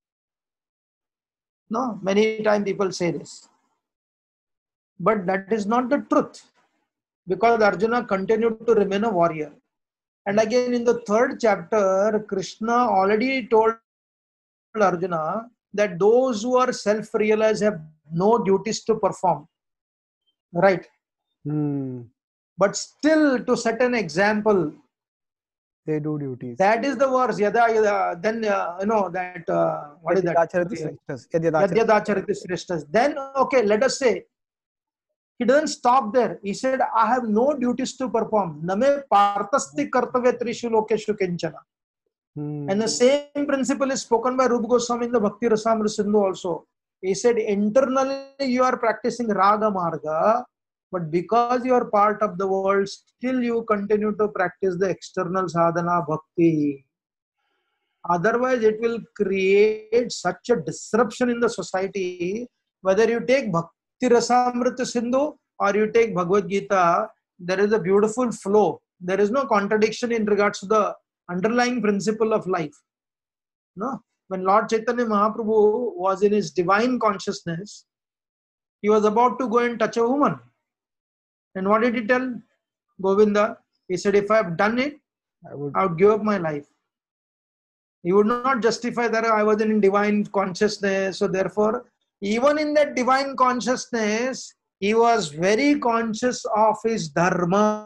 No, many times people say this. But that is not the truth, because Arjuna continued to remain a warrior. And again, in the 3rd chapter, Krishna already told Arjuna that those who are self-realized have no duties to perform. Right? But still, to set an example, they do duties. That is the verse. Yada, then, that, what is that? Yadyadachariti Sreshtas. Then, okay, let us say, he doesn't stop there. He said, I have no duties to perform. Name partasti kartavya trishu lokeshu kinchana. And the same principle is spoken by Rupa Goswami in the Bhakti Rasamrita Sindhu also. He said, internally you are practicing Raga Marga, but because you are part of the world, still you continue to practice the external sadhana bhakti. Otherwise, it will create such a disruption in the society. Whether you take Bhakti Rasamrita Sindhu or you take Bhagavad Gita, there is a beautiful flow. There is no contradiction in regards to the underlying principle of life. No, when Lord Chaitanya Mahaprabhu was in his divine consciousness, he was about to go and touch a woman. And what did he tell Govinda? He said, if I have done it, I would give up my life. He would not justify that I was in divine consciousness. So therefore, even in that divine consciousness, he was very conscious of his dharma.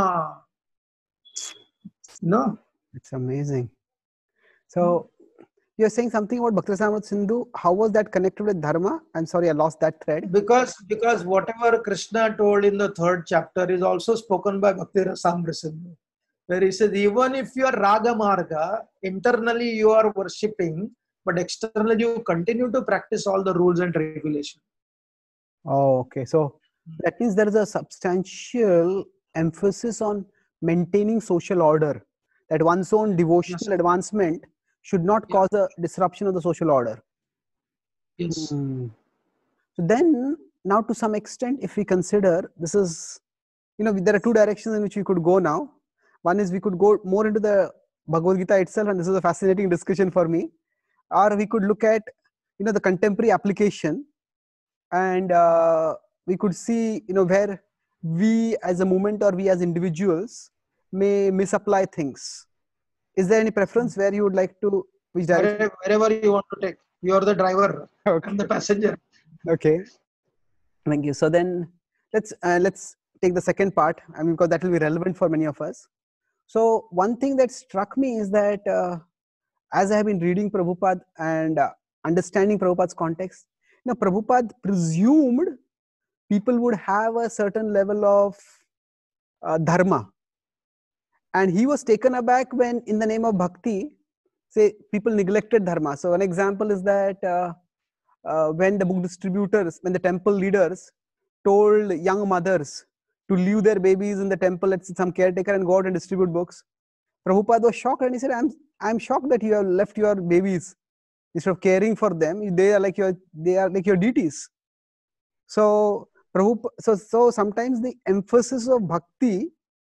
No. It's amazing. So, you're saying something about Bhakti Rasamrita Sindhu. How was that connected with dharma? I'm sorry, I lost that thread. Because whatever Krishna told in the 3rd chapter is also spoken by Bhakti Rasamrita Sindhu, where he says, even if you are Raga Marga, internally you are worshipping, but externally you continue to practice all the rules and regulations. Oh, okay. So that means there is a substantial emphasis on maintaining social order, that one's own devotional advancement should not cause a disruption of the social order. Yes. So then, now to some extent, if we consider, this is, there are two directions in which we could go now. One is we could go more into the Bhagavad Gita itself, and this is a fascinating discussion for me. Or we could look at, the contemporary application, and we could see, where we as a movement or we as individuals may misapply things. Is there any preference where you would like to, which direction? Wherever you want to take. You are the driver. Okay. I'm the passenger. Okay. Thank you. So then let's take the second part, because that will be relevant for many of us. So one thing that struck me is that as I have been reading Prabhupada and understanding Prabhupada's context, Prabhupada presumed people would have a certain level of dharma. And he was taken aback when, in the name of bhakti, say people neglected dharma. So an example is that when the book distributors, when the temple leaders told young mothers to leave their babies in the temple, let's some caretaker, and go out and distribute books, Prabhupada was shocked and he said, I'm shocked that you have left your babies. Instead of caring for them, they are like your deities. So so sometimes the emphasis of bhakti,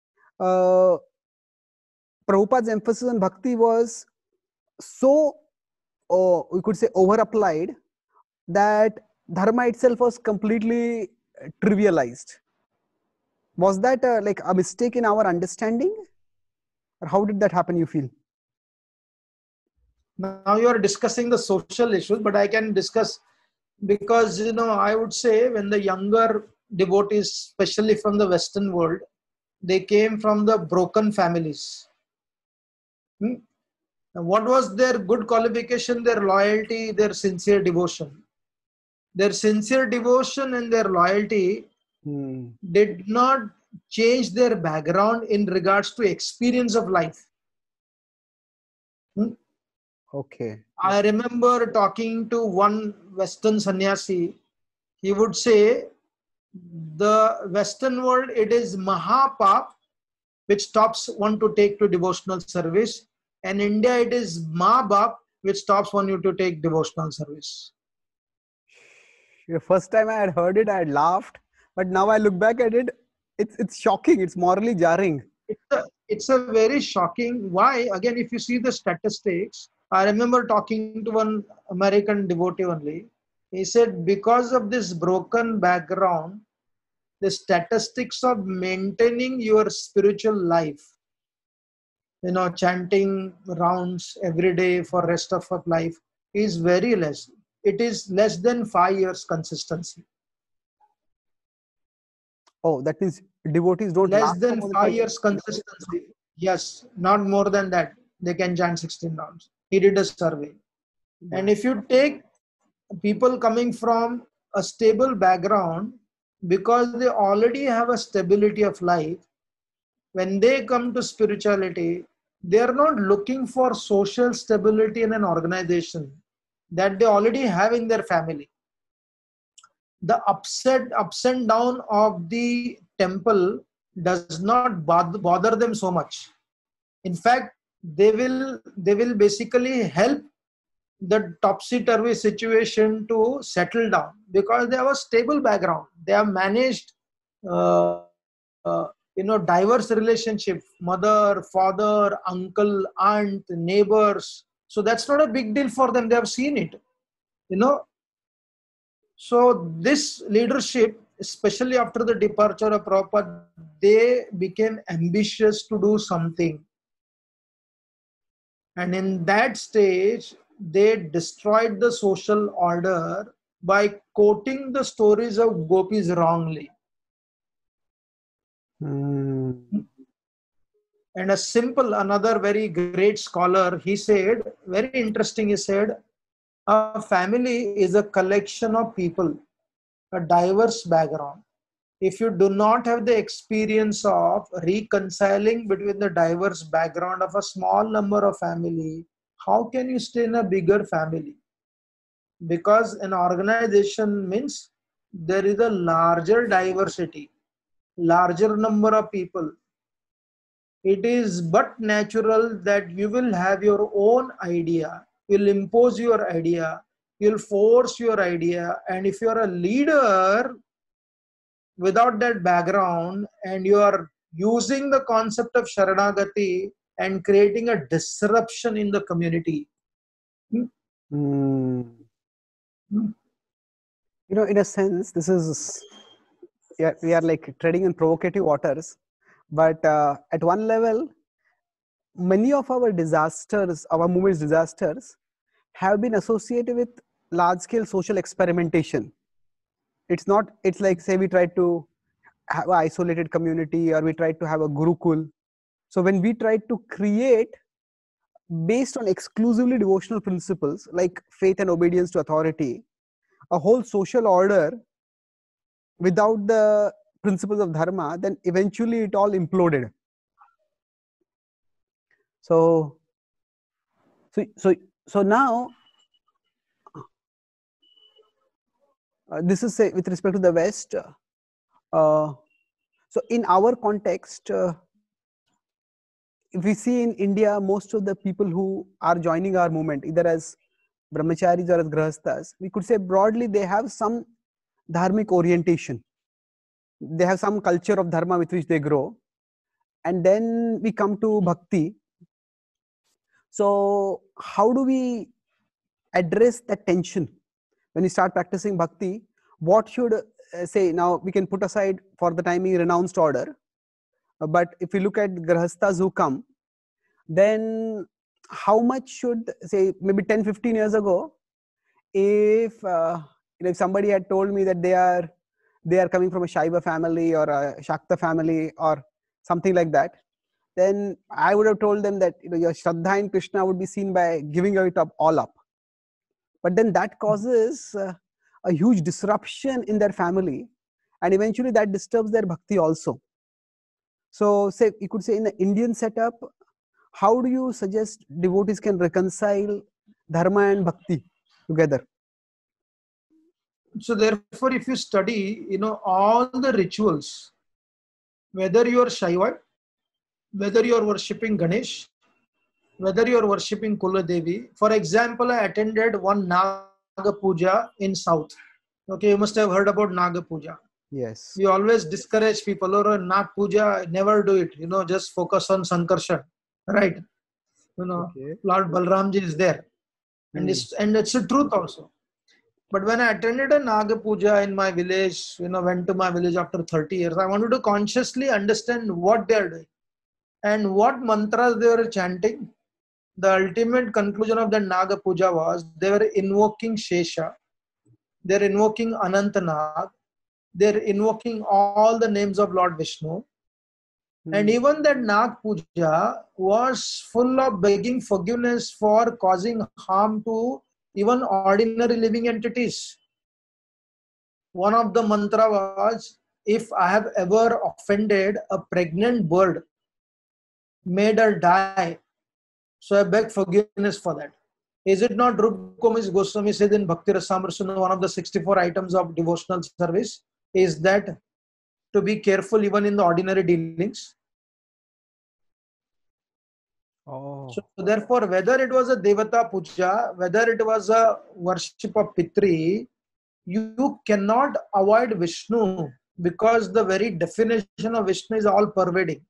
Prabhupada's emphasis on bhakti was so, we could say, over-applied that dharma itself was completely trivialized. Was that like a mistake in our understanding? Or how did that happen, you feel? Now you are discussing the social issues, but I can discuss, because I would say when the younger devotees, especially from the Western world, they came from the broken families. Hmm? What was their good qualification? Their loyalty, their sincere devotion. Their sincere devotion and their loyalty did not change their background in regards to experience of life. Okay. I remember talking to one Western sannyasi. He would say, the Western world, it is Mahapap, which stops one to take to devotional service. And India, it is Mahabap, which stops one you to take devotional service. The first time I had heard it, I had laughed. But now I look back at it, it's shocking. It's morally jarring. It's a very shocking. Why? Again, if you see the statistics, I remember talking to one American devotee only. He said, because of this broken background, the statistics of maintaining your spiritual life, chanting rounds every day for rest of our life, is very less. It is less than 5 years consistency. Oh, that means devotees don't less last than for more 5 years consistency. Yes, not more than that. They can chant 16 rounds. He did a survey. And if you take people coming from a stable background, because they already have a stability of life, when they come to spirituality, they are not looking for social stability in an organization that they already have in their family. The ups and down of the temple does not bother them so much. In fact, they will basically help the topsy-turvy situation to settle down, because they have a stable background. They have managed diverse relationship, mother, father, uncle, aunt, neighbors. So that's not a big deal for them. They have seen it. So this leadership, especially after the departure of Prabhupada, they became ambitious to do something. And in that stage, they destroyed the social order by quoting the stories of gopis wrongly. And another very great scholar, he said, very interesting, he said, a family is a collection of people, a diverse background. If you do not have the experience of reconciling between the diverse background of a small number of family, how can you stay in a bigger family? Because an organization means there is a larger diversity, larger number of people. It is but natural that you will have your own idea, you'll impose your idea, you'll force your idea, and if you're a leader without that background and you are using the concept of Sharanagati and creating a disruption in the community. In a sense, this is, we are like treading in provocative waters, but at one level, many of our disasters, our movement's disasters, have been associated with large-scale social experimentation. It's like, say, we tried to have an isolated community, or we tried to have a gurukul. So when we tried to create, based on exclusively devotional principles like faith and obedience to authority, a whole social order without the principles of dharma, then eventually it all imploded. So now, this is, say, with respect to the West. So in our context, if we see in India, most of the people who are joining our movement, either as brahmacharis or as grahasthas, we could say broadly they have some dharmic orientation. They have some culture of dharma with which they grow. And then we come to bhakti. So how do we address that tension? When we start practicing bhakti, what should, say, now we can put aside for the timing renounced order. But if we look at grahasthas who come, then how much should, say, maybe 10-15 years ago, if somebody had told me that they are coming from a Shaiva family or a Shakta family or something like that, then I would have told them that your Shraddha in Krishna would be seen by giving it up all up. But then that causes a huge disruption in their family, and eventually that disturbs their bhakti also. So say you could say in the Indian setup, how do you suggest devotees can reconcile dharma and bhakti together? So therefore, if you study, all the rituals, whether you are Shaiva, whether you are worshipping Ganesh, whether you are worshipping Kula Devi. For example, I attended one Naga Puja in South. Okay, you must have heard about Naga Puja. Yes. We always discourage people, or Nag Puja, never do it. Just focus on Sankarshan, right? Okay. Lord Balramji is there, and it's the truth also. But when I attended a Naga Puja in my village, went to my village after 30 years, I wanted to consciously understand what they are doing and what mantras they were chanting. The ultimate conclusion of the Naga Puja was they were invoking Shesha, they're invoking Anantanag, they're invoking all the names of Lord Vishnu. And even that Nag Puja was full of begging forgiveness for causing harm to even ordinary living entities. One of the mantra was, if I have ever offended a pregnant bird, made her die, so I beg forgiveness for that. Is it not Rupa Goswami said in Bhakti Rasamrita, one of the 64 items of devotional service is that to be careful even in the ordinary dealings? Oh. So therefore, whether it was a Devata Puja, whether it was a worship of Pitri, you cannot avoid Vishnu, because the very definition of Vishnu is all pervading.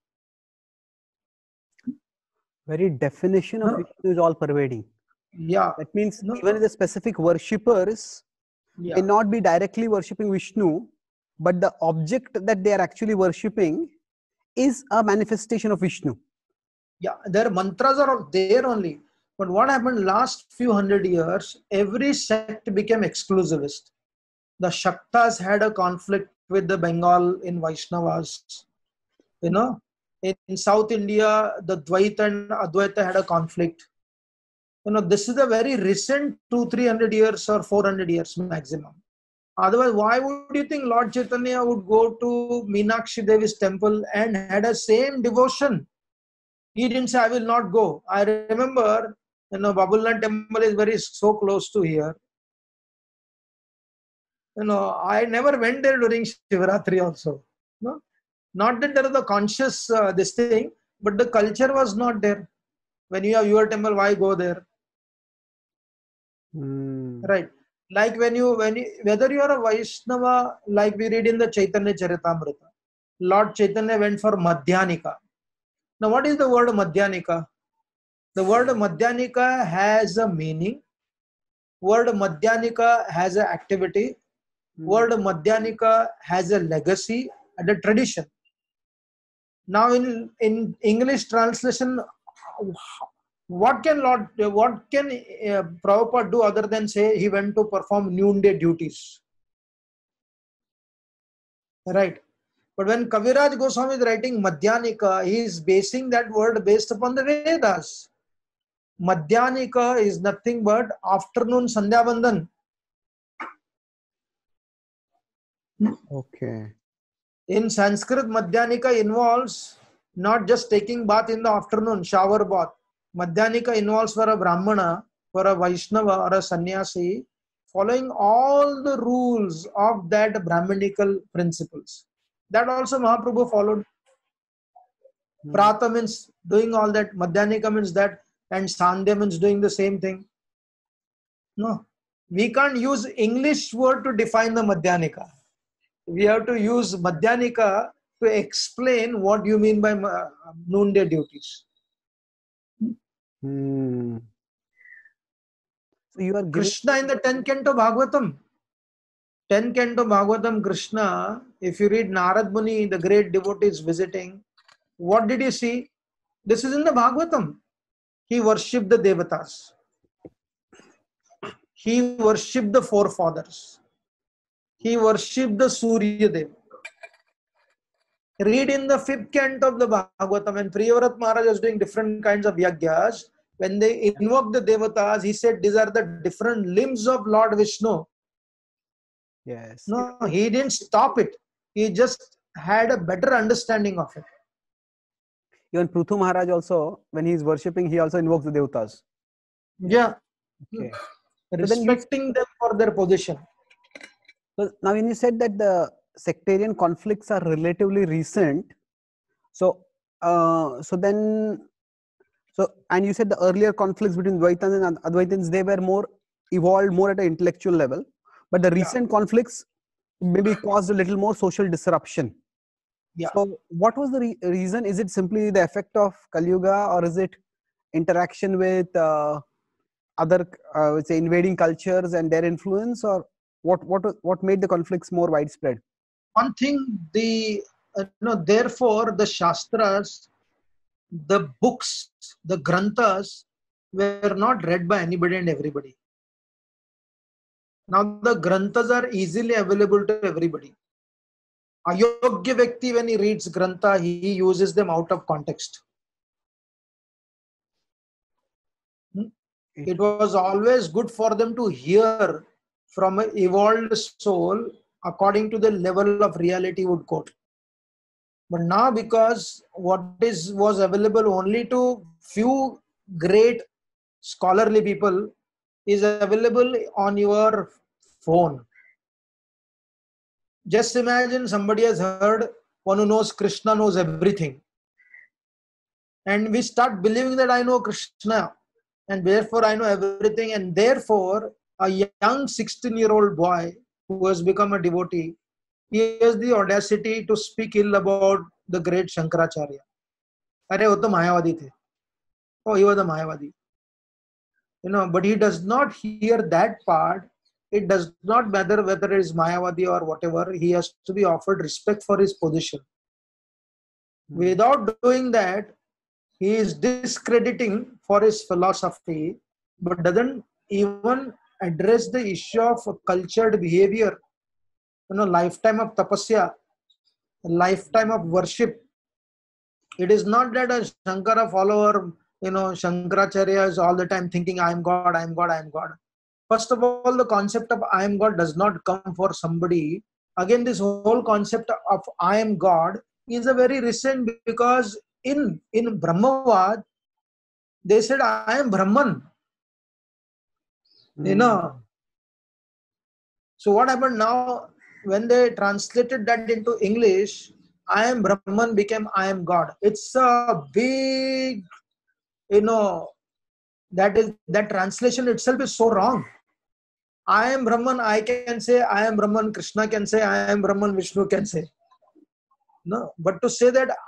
Very definition of Vishnu is all pervading. Yeah. That means even the specific worshippers may not be directly worshipping Vishnu, but the object that they are actually worshipping is a manifestation of Vishnu. Yeah, their mantras are there only. But what happened last few hundred years, every sect became exclusivist. The Shaktas had a conflict with the Bengal in Vaishnavas. In South India, the Dvaita and Advaita had a conflict. This is a very recent 200-300 years or 400 years maximum. Otherwise, why would you think Lord Chaitanya would go to Meenakshi Devi's temple and had a same devotion? He didn't say, I will not go. I remember, Babulnath temple is so close to here. I never went there during Shivaratri also. Not that there is a conscious this thing, but the culture was not there. When you have your temple, why go there? Right. Like whether you are a Vaishnava, like we read in the Chaitanya Charitamrita, Lord Chaitanya went for Madhyanika. Now, what is the word Madhyanika? The word Madhyanika has a meaning. Word Madhyanika has an activity. Word Madhyanika has a legacy and a tradition. Now, in English translation, what can Prabhupada do other than say he went to perform noonday duties? Right. But when Kaviraj Goswami is writing Madhyanika, he is basing that word based upon the Vedas. Madhyanika is nothing but afternoon Sandhya Vandan. Okay. In Sanskrit, Madhyanika involves not just taking bath in the afternoon, shower bath. Madhyanika involves for a Brahmana, for a Vaishnava or a Sannyasi, following all the rules of that Brahmanical principles. That also Mahaprabhu followed. Prata means doing all that, Madhyanika means that, and Sandhya means doing the same thing. No, we can't use English word to define the Madhyanika. We have to use Madhyanika to explain what you mean by noonday duties. So you are giving Krishna in the 10th Canto Bhagavatam. 10th Canto Bhagavatam, Krishna, if you read Narad Muni, the great devotee is visiting, what did you see? This is in the Bhagavatam. he worshipped the Devatas. He worshipped the forefathers. He worshipped the Surya Dev. Read in the 5th canto of the Bhagavatam, when Priyavrat Maharaj was doing different kinds of yagyas, when they invoked the Devatas, he said these are the different limbs of Lord Vishnu. Yes. No, he didn't stop it. He just had a better understanding of it. Even Prithu Maharaj also, when he is worshipping, he also invokes the Devatas. Yeah. Okay. Respecting them for their position. So now when you said that the sectarian conflicts are relatively recent, so and you said the earlier conflicts between Dvaitans and Advaitins, they were more evolved, more at an intellectual level, but the recent conflicts maybe caused a little more social disruption. Yeah. So what was the reason? Is it simply the effect of Kali Yuga, or is it interaction with other say invading cultures and their influence, or what made the conflicts more widespread? One thing, therefore the Shastras, the books, the Granthas were not read by anybody and everybody. Now the Granthas are easily available to everybody. Ayogya Vyakti, when he reads Grantha, he uses them out of context. It was always good for them to hear from an evolved soul according to the level of reality would quote. But now, because what was available only to few great scholarly people is available on your phone. Just imagine somebody has heard one who knows Krishna knows everything. And we start believing that I know Krishna and therefore I know everything, and therefore a young 16-year-old boy who has become a devotee, he has the audacity to speak ill about the great Shankaracharya. Arey, wo to Mayavadi the. Oh, he was a Mayavadi. But he does not hear that part. It does not matter whether it is Mayavadi or whatever. He has to be offered respect for his position. Without doing that, he is discrediting for his philosophy, but doesn't even address the issue of cultured behavior. Lifetime of tapasya, lifetime of worship. It is not that a Shankara follower, Shankaracharya is all the time thinking, I am God, I am God, I am God. First of all, the concept of I am God does not come for somebody. Again, this whole concept of I am God is a very recent, because in Brahmavad, they said, I am Brahman. So what happened now, when they translated that into English, I am Brahman became I am God. It's a big, that translation itself is so wrong. I am Brahman, I can say I am Brahman, Krishna can say I am Brahman, Vishnu can say. No, but to say that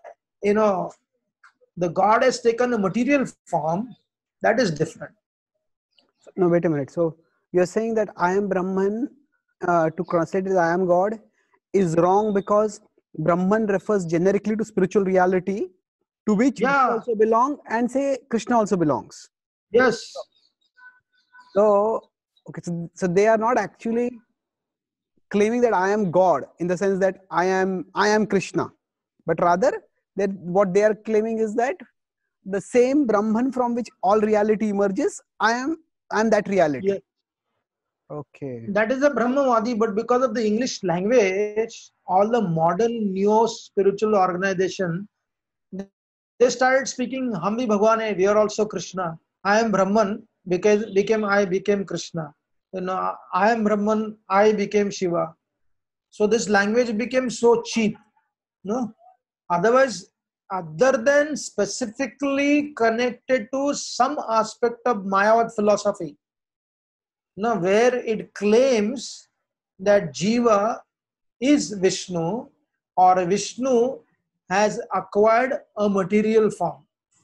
the God has taken a material form, that is different. No, wait a minute. So you're saying that I am Brahman, to translate it I am God, is wrong because Brahman refers generically to spiritual reality, to which we also belong, and say Krishna also belongs. Yes. So, okay, so they are not actually claiming that I am God in the sense that I am Krishna, but rather that what they are claiming is that the same Brahman from which all reality emerges, I am that reality. Yes. Okay. That is a Brahmavadi, but because of the English language, all the modern neo-spiritual organization, they started speaking, Hum bhi Bhagwan hai, we are also Krishna. I am Brahman, I became Krishna. I am Brahman, I became Shiva. So this language became so cheap. No? Otherwise, other than specifically connected to some aspect of Mayavad philosophy, where it claims that Jiva is Vishnu, or Vishnu has acquired a material form.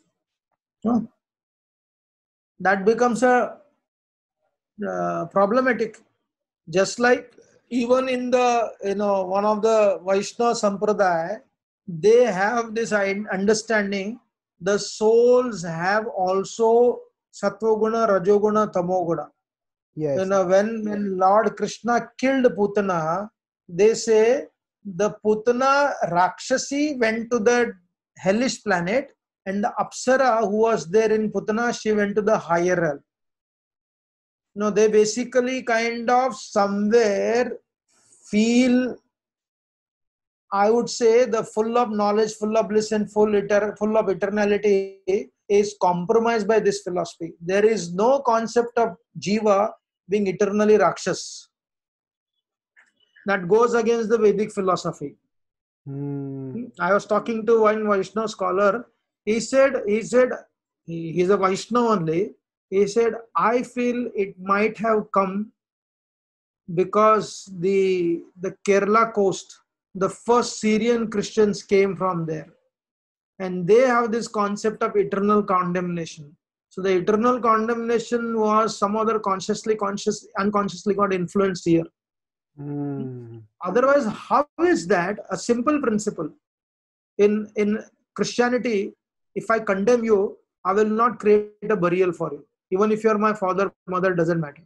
That becomes a problematic. Just like even in the one of the Vaishnava Sampradaya, they have this understanding the souls have also Sattva-guna, Rajoguna, Tamoguna. Yes. When Lord Krishna killed Putana, they say the Putana Rakshasi went to the hellish planet, and the Apsara who was there in Putana, she went to the higher realm. They basically kind of somewhere feel, I would say, the full of knowledge, full of bliss, and full of eternality is compromised by this philosophy. There is no concept of Jiva being eternally Rakshas. That goes against the Vedic philosophy. I was talking to one Vaishnava scholar. He said he's a Vaishnava only. He said, I feel it might have come because the Kerala coast, the first Syrian Christians came from there. And they have this concept of eternal condemnation. So the eternal condemnation was some other unconsciously got influenced here. Otherwise, how is that a simple principle? In Christianity, if I condemn you, I will not create a burial for you. Even if you are my father, mother, doesn't matter.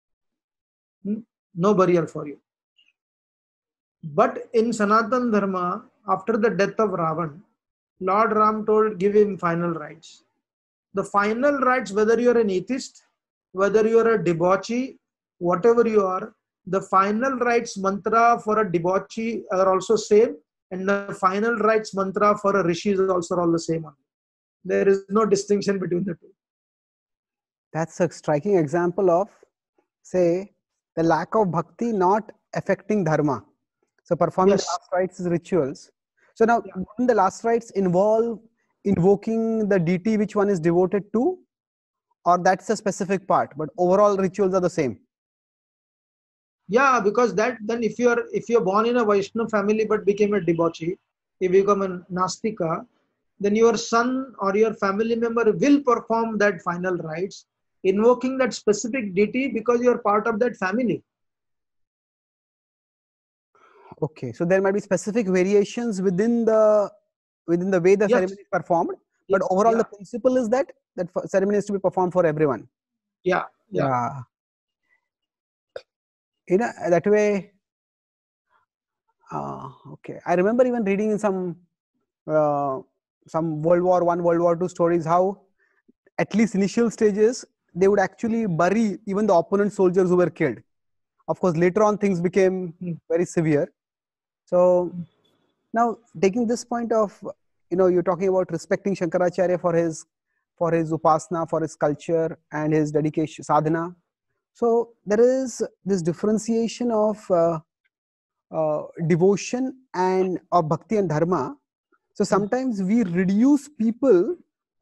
No burial for you. But in Sanatan Dharma, after the death of Ravan, Lord Ram told, give him final rites. The final rites, whether you are an atheist, whether you are a debauchee, whatever you are, the final rites mantra for a debauchee are also same, and the final rites mantra for a rishi is also all the same. There is no distinction between the two. That's a striking example of, say, the lack of bhakti not affecting dharma. So performing the last rites is rituals. So now, wouldn't the last rites involve invoking the deity which one is devoted to, or that's a specific part, but overall rituals are the same? Yeah, because then if you're born in a Vaishnava family but became a debauchee, you become a Nastika, then your son or your family member will perform that final rites, invoking that specific deity because you are part of that family. Okay, so there might be specific variations within the way the ceremony is performed, but overall the principle is that ceremony is to be performed for everyone. Yeah. That way. Okay, I remember even reading in some World War I, World War II stories how at least initial stages they would actually bury even the opponent soldiers who were killed. Of course, later on things became very severe. So now taking this point of, you're talking about respecting Shankaracharya for his upasana, for his culture and his dedication, sadhana. So there is this differentiation of devotion and of bhakti and dharma. So sometimes we reduce people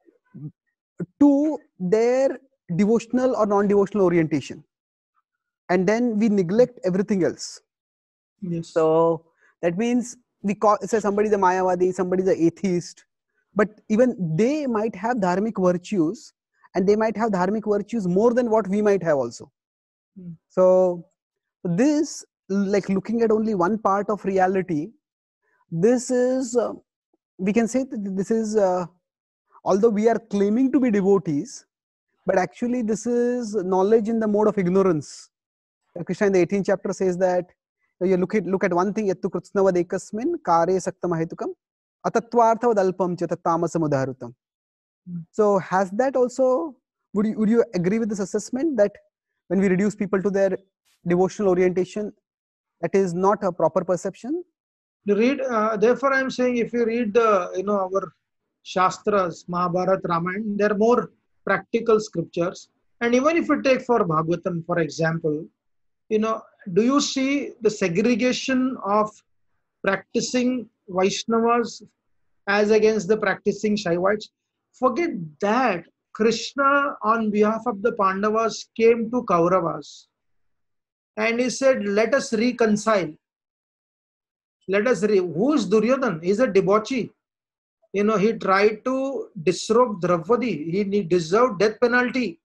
to their devotional or non-devotional orientation, and then we neglect everything else. Yes. So that means we say somebody is a Mayavadi, somebody is an atheist, but even they might have dharmic virtues, and they might have dharmic virtues more than what we might have also. So this, like looking at only one part of reality, this is, we can say that this is, although we are claiming to be devotees, but actually this is knowledge in the mode of ignorance. Krishna in the 18th chapter says that you look at one thing, yattu kritsnavad ekasmin karye saktamahetukam atatvarthavad alpam cha tattamasamudaharutam. So has that also, would you agree with this assessment that when we reduce people to their devotional orientation, that is not a proper perception? Therefore I am saying, if you read our Shastras, Mahabharata, Ramayana, they are more practical scriptures. And even if you take for Bhagavatam, for example, do you see the segregation of practicing Vaishnavas as against the practicing Shaivites? Forget that. Krishna, on behalf of the Pandavas, came to Kauravas and he said, let us reconcile. Who is Duryodhan? He is a debauchee. He tried to disrobe Draupadi. He deserved death penalty.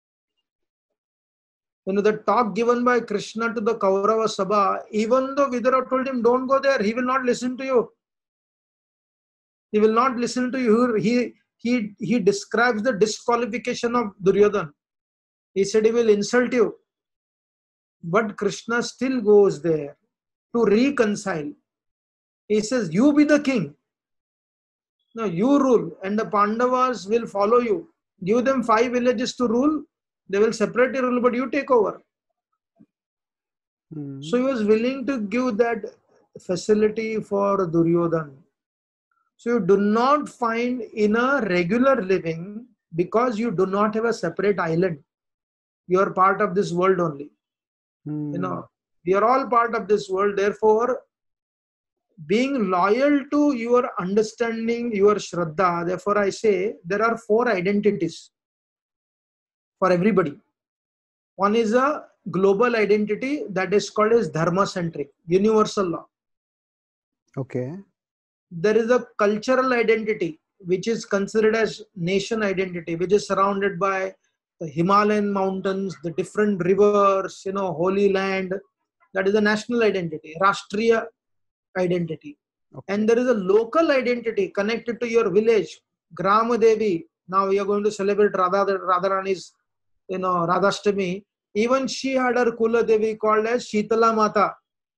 The talk given by Krishna to the Kaurava Sabha, even though Vidura told him, don't go there, he will not listen to you. He will not listen to you. he describes the disqualification of Duryodhana. He said he will insult you. But Krishna still goes there to reconcile. He says, you be the king. No, you rule, and the Pandavas will follow you. Give them 5 villages to rule. They will separately rule, but you take over. So he was willing to give that facility for Duryodhana. So you do not find in a regular living, because you do not have a separate island. You are part of this world only. You know, we are all part of this world. Therefore, being loyal to your understanding, your Shraddha, therefore I say there are 4 identities for everybody. One is a global identity that is called as dharma-centric, universal law. Okay. There is a cultural identity which is considered as nation identity, which is surrounded by the Himalayan mountains, the different rivers, you know, holy land. That is a national identity, Rashtriya identity. Okay. And there is a local identity connected to your village, Grama Devi. Now we are going to celebrate Radharani's, you know, Radhashtami. Even she had her Kula Devi called as Shitala Mata.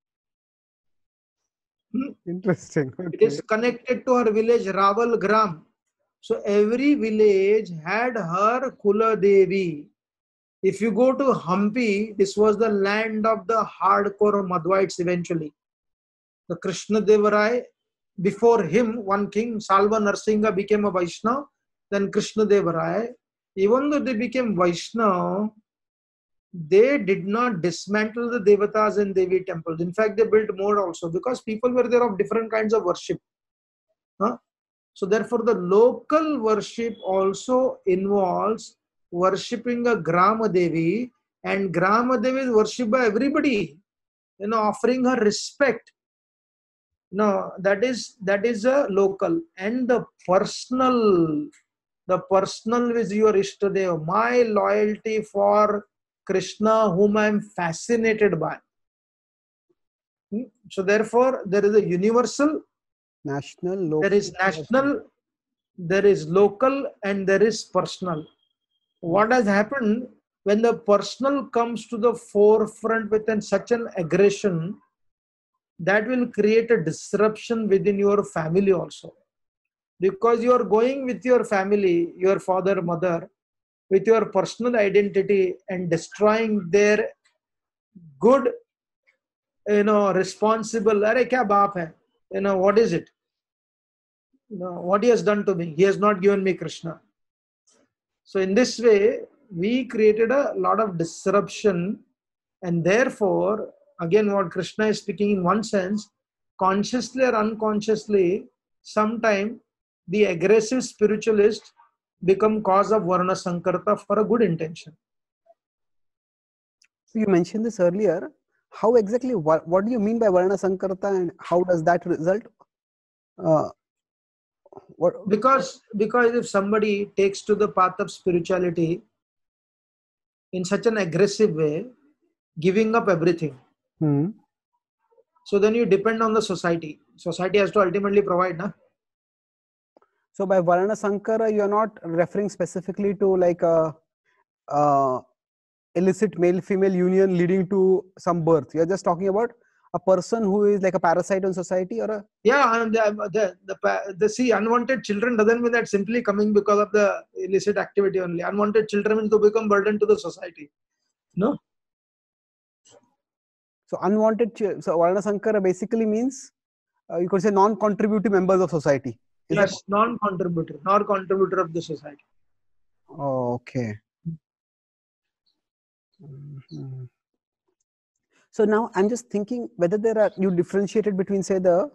Interesting. Okay. It is connected to her village, Raval Gram. So every village had her Kula Devi. If you go to Hampi, this was the land of the hardcore Madhvites eventually. The Krishna Devarai, before him, one king, Salva Narsingha, became a Vaishnava. Then Krishna Devarai, even though they became Vaishnava, they did not dismantle the Devatas and Devi temples. In fact, they built more also, because people were there of different kinds of worship. So therefore, the local worship also involves worshipping a Grama Devi, and Grama Devi is worshipped by everybody, you know, offering her respect. No, that is a local. And the personal is your Ishtadev. My loyalty for Krishna, whom I am fascinated by. So therefore, there is a universal, national, local, there is national, there is local, and there is personal. What has happened when the personal comes to the forefront with such an aggression, that will create a disruption within your family also. Because you are going with your family, your father, mother, with your personal identity and destroying their good, you know, responsible, Are kya baap hai? You know, what is it? You know, what he has done to me? He has not given me Krishna. So in this way, we created a lot of disruption, and therefore, again, what Krishna is speaking in one sense, consciously or unconsciously, sometime the aggressive spiritualist become cause of Varna Sankarta for a good intention. You mentioned this earlier. How exactly, what do you mean by Varna Sankarta, and how does that result? Because if somebody takes to the path of spirituality in such an aggressive way, giving up everything, so then you depend on the society. Society has to ultimately provide, na? So by Varna Sankara, you are not referring specifically to like a illicit male-female union leading to some birth. You are just talking about a person who is like a parasite on society, or a... Yeah, and see, unwanted children doesn't mean that simply coming because of the illicit activity only. Unwanted children means to become burden to the society. No? So unwanted, so Varna Sankara basically means, you could say, non-contributive members of society. Yes, non-contributor of the society. Oh, okay. So now I'm just thinking whether you differentiated between, say, the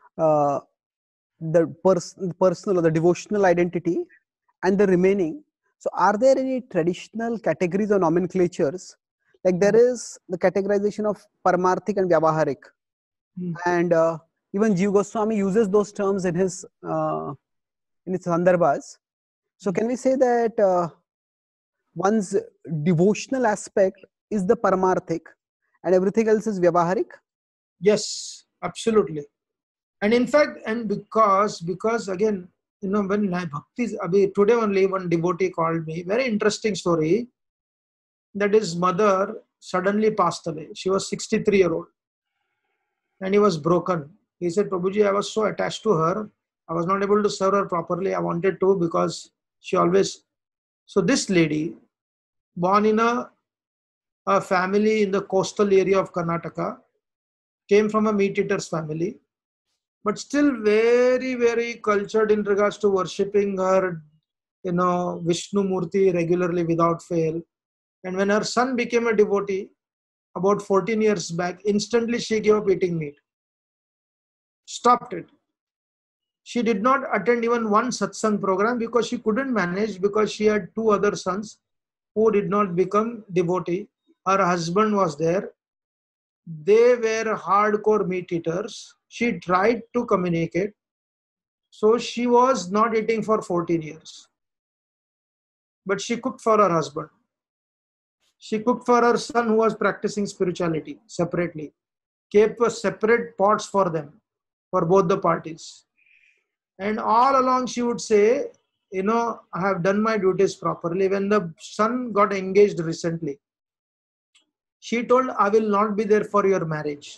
personal or the devotional identity and the remaining. So are there any traditional categories or nomenclatures? Like there is the categorization of Paramarthik and Vyavaharik. And even Jiva Goswami uses those terms in his Sandarbhas. So can we say that one's devotional aspect is the Paramarthik and everything else is Vyavaharik? Yes, absolutely. And in fact, and because again, when bhakti, today only one devotee called me, very interesting story, that his mother suddenly passed away. She was 63-year-old and he was broken. He said, Prabhuji, I was so attached to her. I was not able to serve her properly. I wanted to because she always. So this lady, born in a family in the coastal area of Karnataka, came from a meat eater's family, but still very, very cultured in regards to worshipping her, Vishnu Murti regularly without fail. And when her son became a devotee, about 14 years back, instantly she gave up eating meat. Stopped it. She did not attend even one satsang program because she couldn't manage, because she had two other sons who did not become devotee. Her husband was there. They were hardcore meat eaters. She tried to communicate. So she was not eating for 14 years. But she cooked for her husband. She cooked for her son who was practicing spirituality separately. Kept separate pots for them, for both the parties. And all along she would say, I have done my duties properly. When the son got engaged recently, she told, I will not be there for your marriage.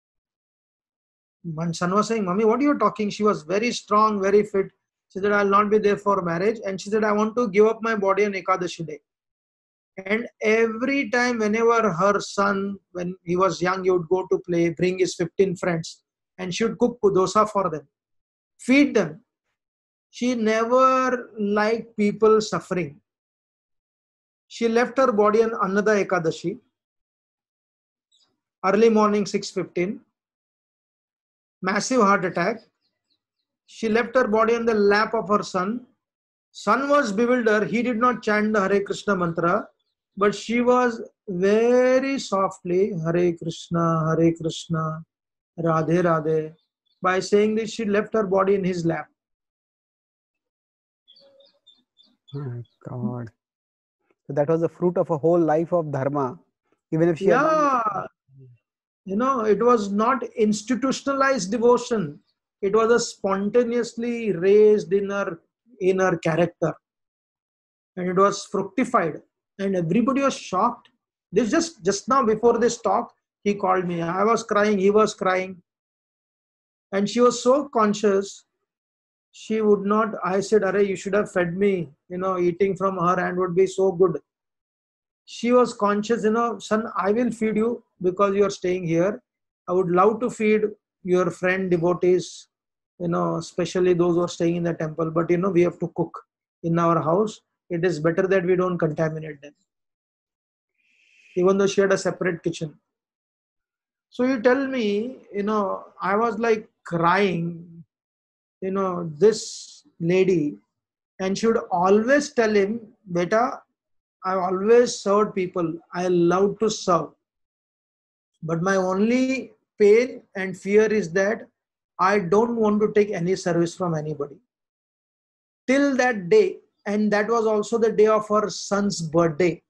My son was saying, Mommy, what are you talking? She was very strong, very fit. She said, I will not be there for marriage. And she said, I want to give up my body on Ekadashi day. And every time, whenever her son, when he was young, he would go to play, bring his 15 friends, and she would cook dosa for them, feed them. She never liked people suffering. She left her body on another Ekadashi, early morning 6:15, massive heart attack. She left her body on the lap of her son. Son was bewildered. He did not chant the Hare Krishna mantra, but she was very softly, Hare Krishna, Radhe Radhe. By saying this, she left her body in his lap. Oh my God. So that was the fruit of a whole life of dharma. Even if she had it was not institutionalized devotion. It was a spontaneously raised in her character. And it was fructified. And everybody was shocked. This just now before this talk, he called me. I was crying, he was crying. And she was so conscious. She would not, I said, Arey, you should have fed me, eating from her hand would be so good. She was conscious, son, I will feed you because you are staying here. I would love to feed your friend devotees, especially those who are staying in the temple. But, we have to cook in our house. It is better that we don't contaminate them. Even though she had a separate kitchen. So you tell me, I was like crying, this lady, and she would always tell him, Beta, I always served people. I love to serve. But my only pain and fear is that I don't want to take any service from anybody. Till that day, and that was also the day of her son's birthday.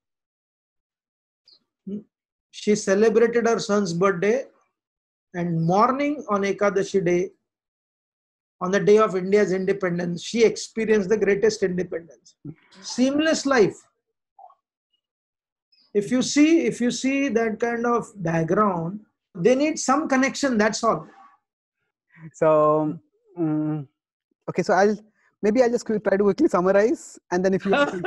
She celebrated her son's birthday, and morning on Ekadashi day, on the day of India's independence, she experienced the greatest independence. Seamless life. If you see that kind of background, they need some connection, that's all. So, okay, so I'll just try to quickly summarize, and then if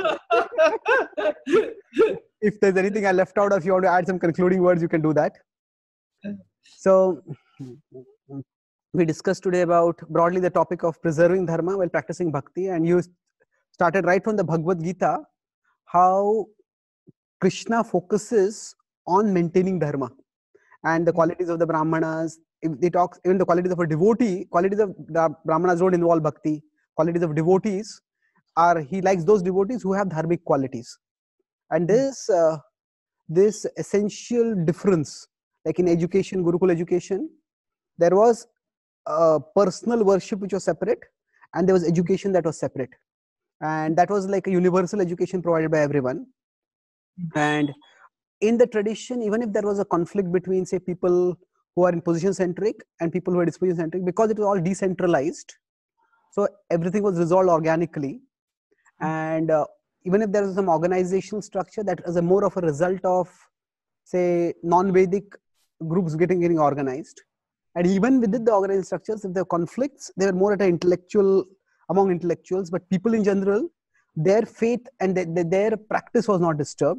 there's anything I left out, or if you want to add some concluding words, you can do that. So, we discussed today about broadly the topic of preserving dharma while practicing bhakti, and you started right from the Bhagavad Gita, how Krishna focuses on maintaining dharma and the qualities of the Brahmanas. If they talk even the qualities of a devotee, qualities of the Brahmanas don't involve bhakti. Qualities of devotees he likes those devotees who have dharmic qualities. And this essential difference, like in education, Gurukul education, there was personal worship which was separate, and there was education that was separate, and that was like a universal education provided by everyone. And in the tradition, even if there was a conflict between, say, people who are in position centric and people who are disposition centric, because it was all decentralized, So everything was resolved organically. And even if there was some organizational structure, that was a more of a result of, say, non-Vedic groups getting organized. And even within the organized structures, if there are conflicts, they were more at an among intellectuals, but people in general, their faith and their practice was not disturbed.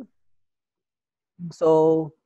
So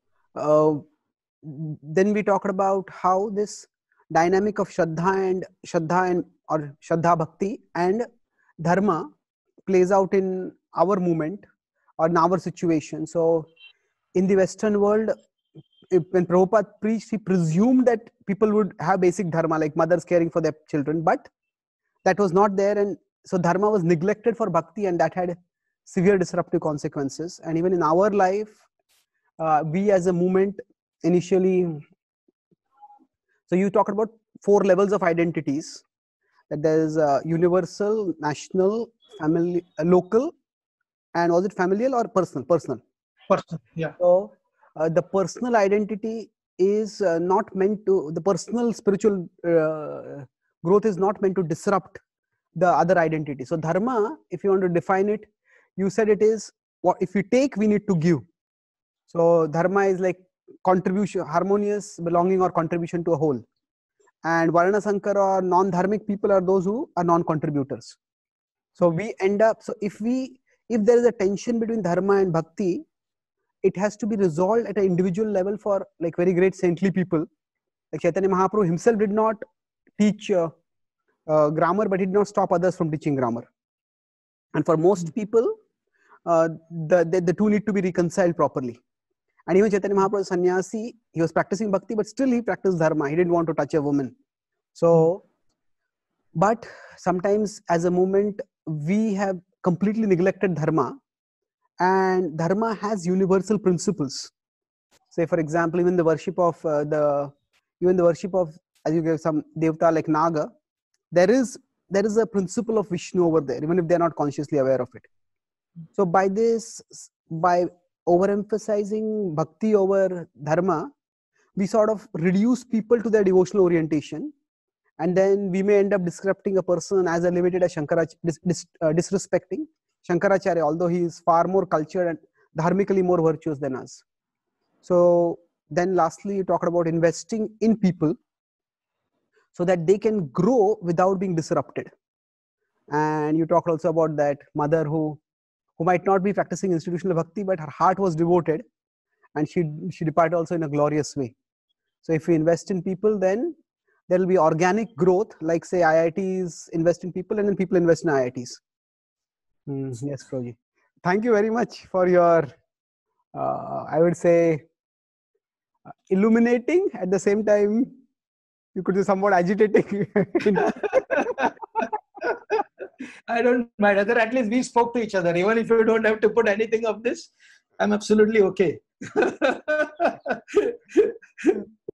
then we talked about how this dynamic of Shraddha or Shraddha Bhakti and Dharma plays out in our movement or in our situation. So in the Western world, when Prabhupada preached, he presumed that people would have basic dharma, like mothers caring for their children, but that was not there. And so dharma was neglected for bhakti, and that had severe disruptive consequences. And even in our life, we as a movement initially, so you talked about 4 levels of identities, that there is universal, national, family, local, and was it familial or personal? Personal, yeah. So the personal identity is not meant to, the personal spiritual growth is not meant to disrupt the other identity. So dharma, if you want to define it, you said it is what if we take, we need to give. So dharma is like contribution, harmonious belonging or contribution to a whole. And Varna Sankara or non-dharmic people are those who are non-contributors. So we end up, so if there is a tension between dharma and bhakti, it has to be resolved at an individual level for like very great saintly people. Like Chaitanya Mahaprabhu himself did not teach grammar, but he did not stop others from teaching grammar. And for most people, the two need to be reconciled properly. And even Chaitanya Mahaprabhu sannyasi, he was practicing bhakti, but still he practiced dharma. He didn't want to touch a woman. So, but sometimes as a movement, we have completely neglected dharma, and dharma has universal principles. Say, for example, even the worship of as you give some devta like Naga, there is a principle of Vishnu over there, even if they are not consciously aware of it. So by overemphasizing bhakti over dharma, we sort of reduce people to their devotional orientation, and then we may end up disrupting a person as elevated as disrespecting Shankaracharya, although he is far more cultured and dharmically more virtuous than us. So then lastly, you talked about investing in people so that they can grow without being disrupted. And you talked also about that mother who might not be practicing institutional bhakti, but her heart was devoted, and she departed also in a glorious way. So if we invest in people, then there will be organic growth, like say IITs invest in people and then people invest in IITs. Yes, Prabhuji. Thank you very much for your, I would say, illuminating, at the same time, you could be somewhat agitating. I don't mind. At least we spoke to each other. Even if you don't have to put anything of this, I'm absolutely okay.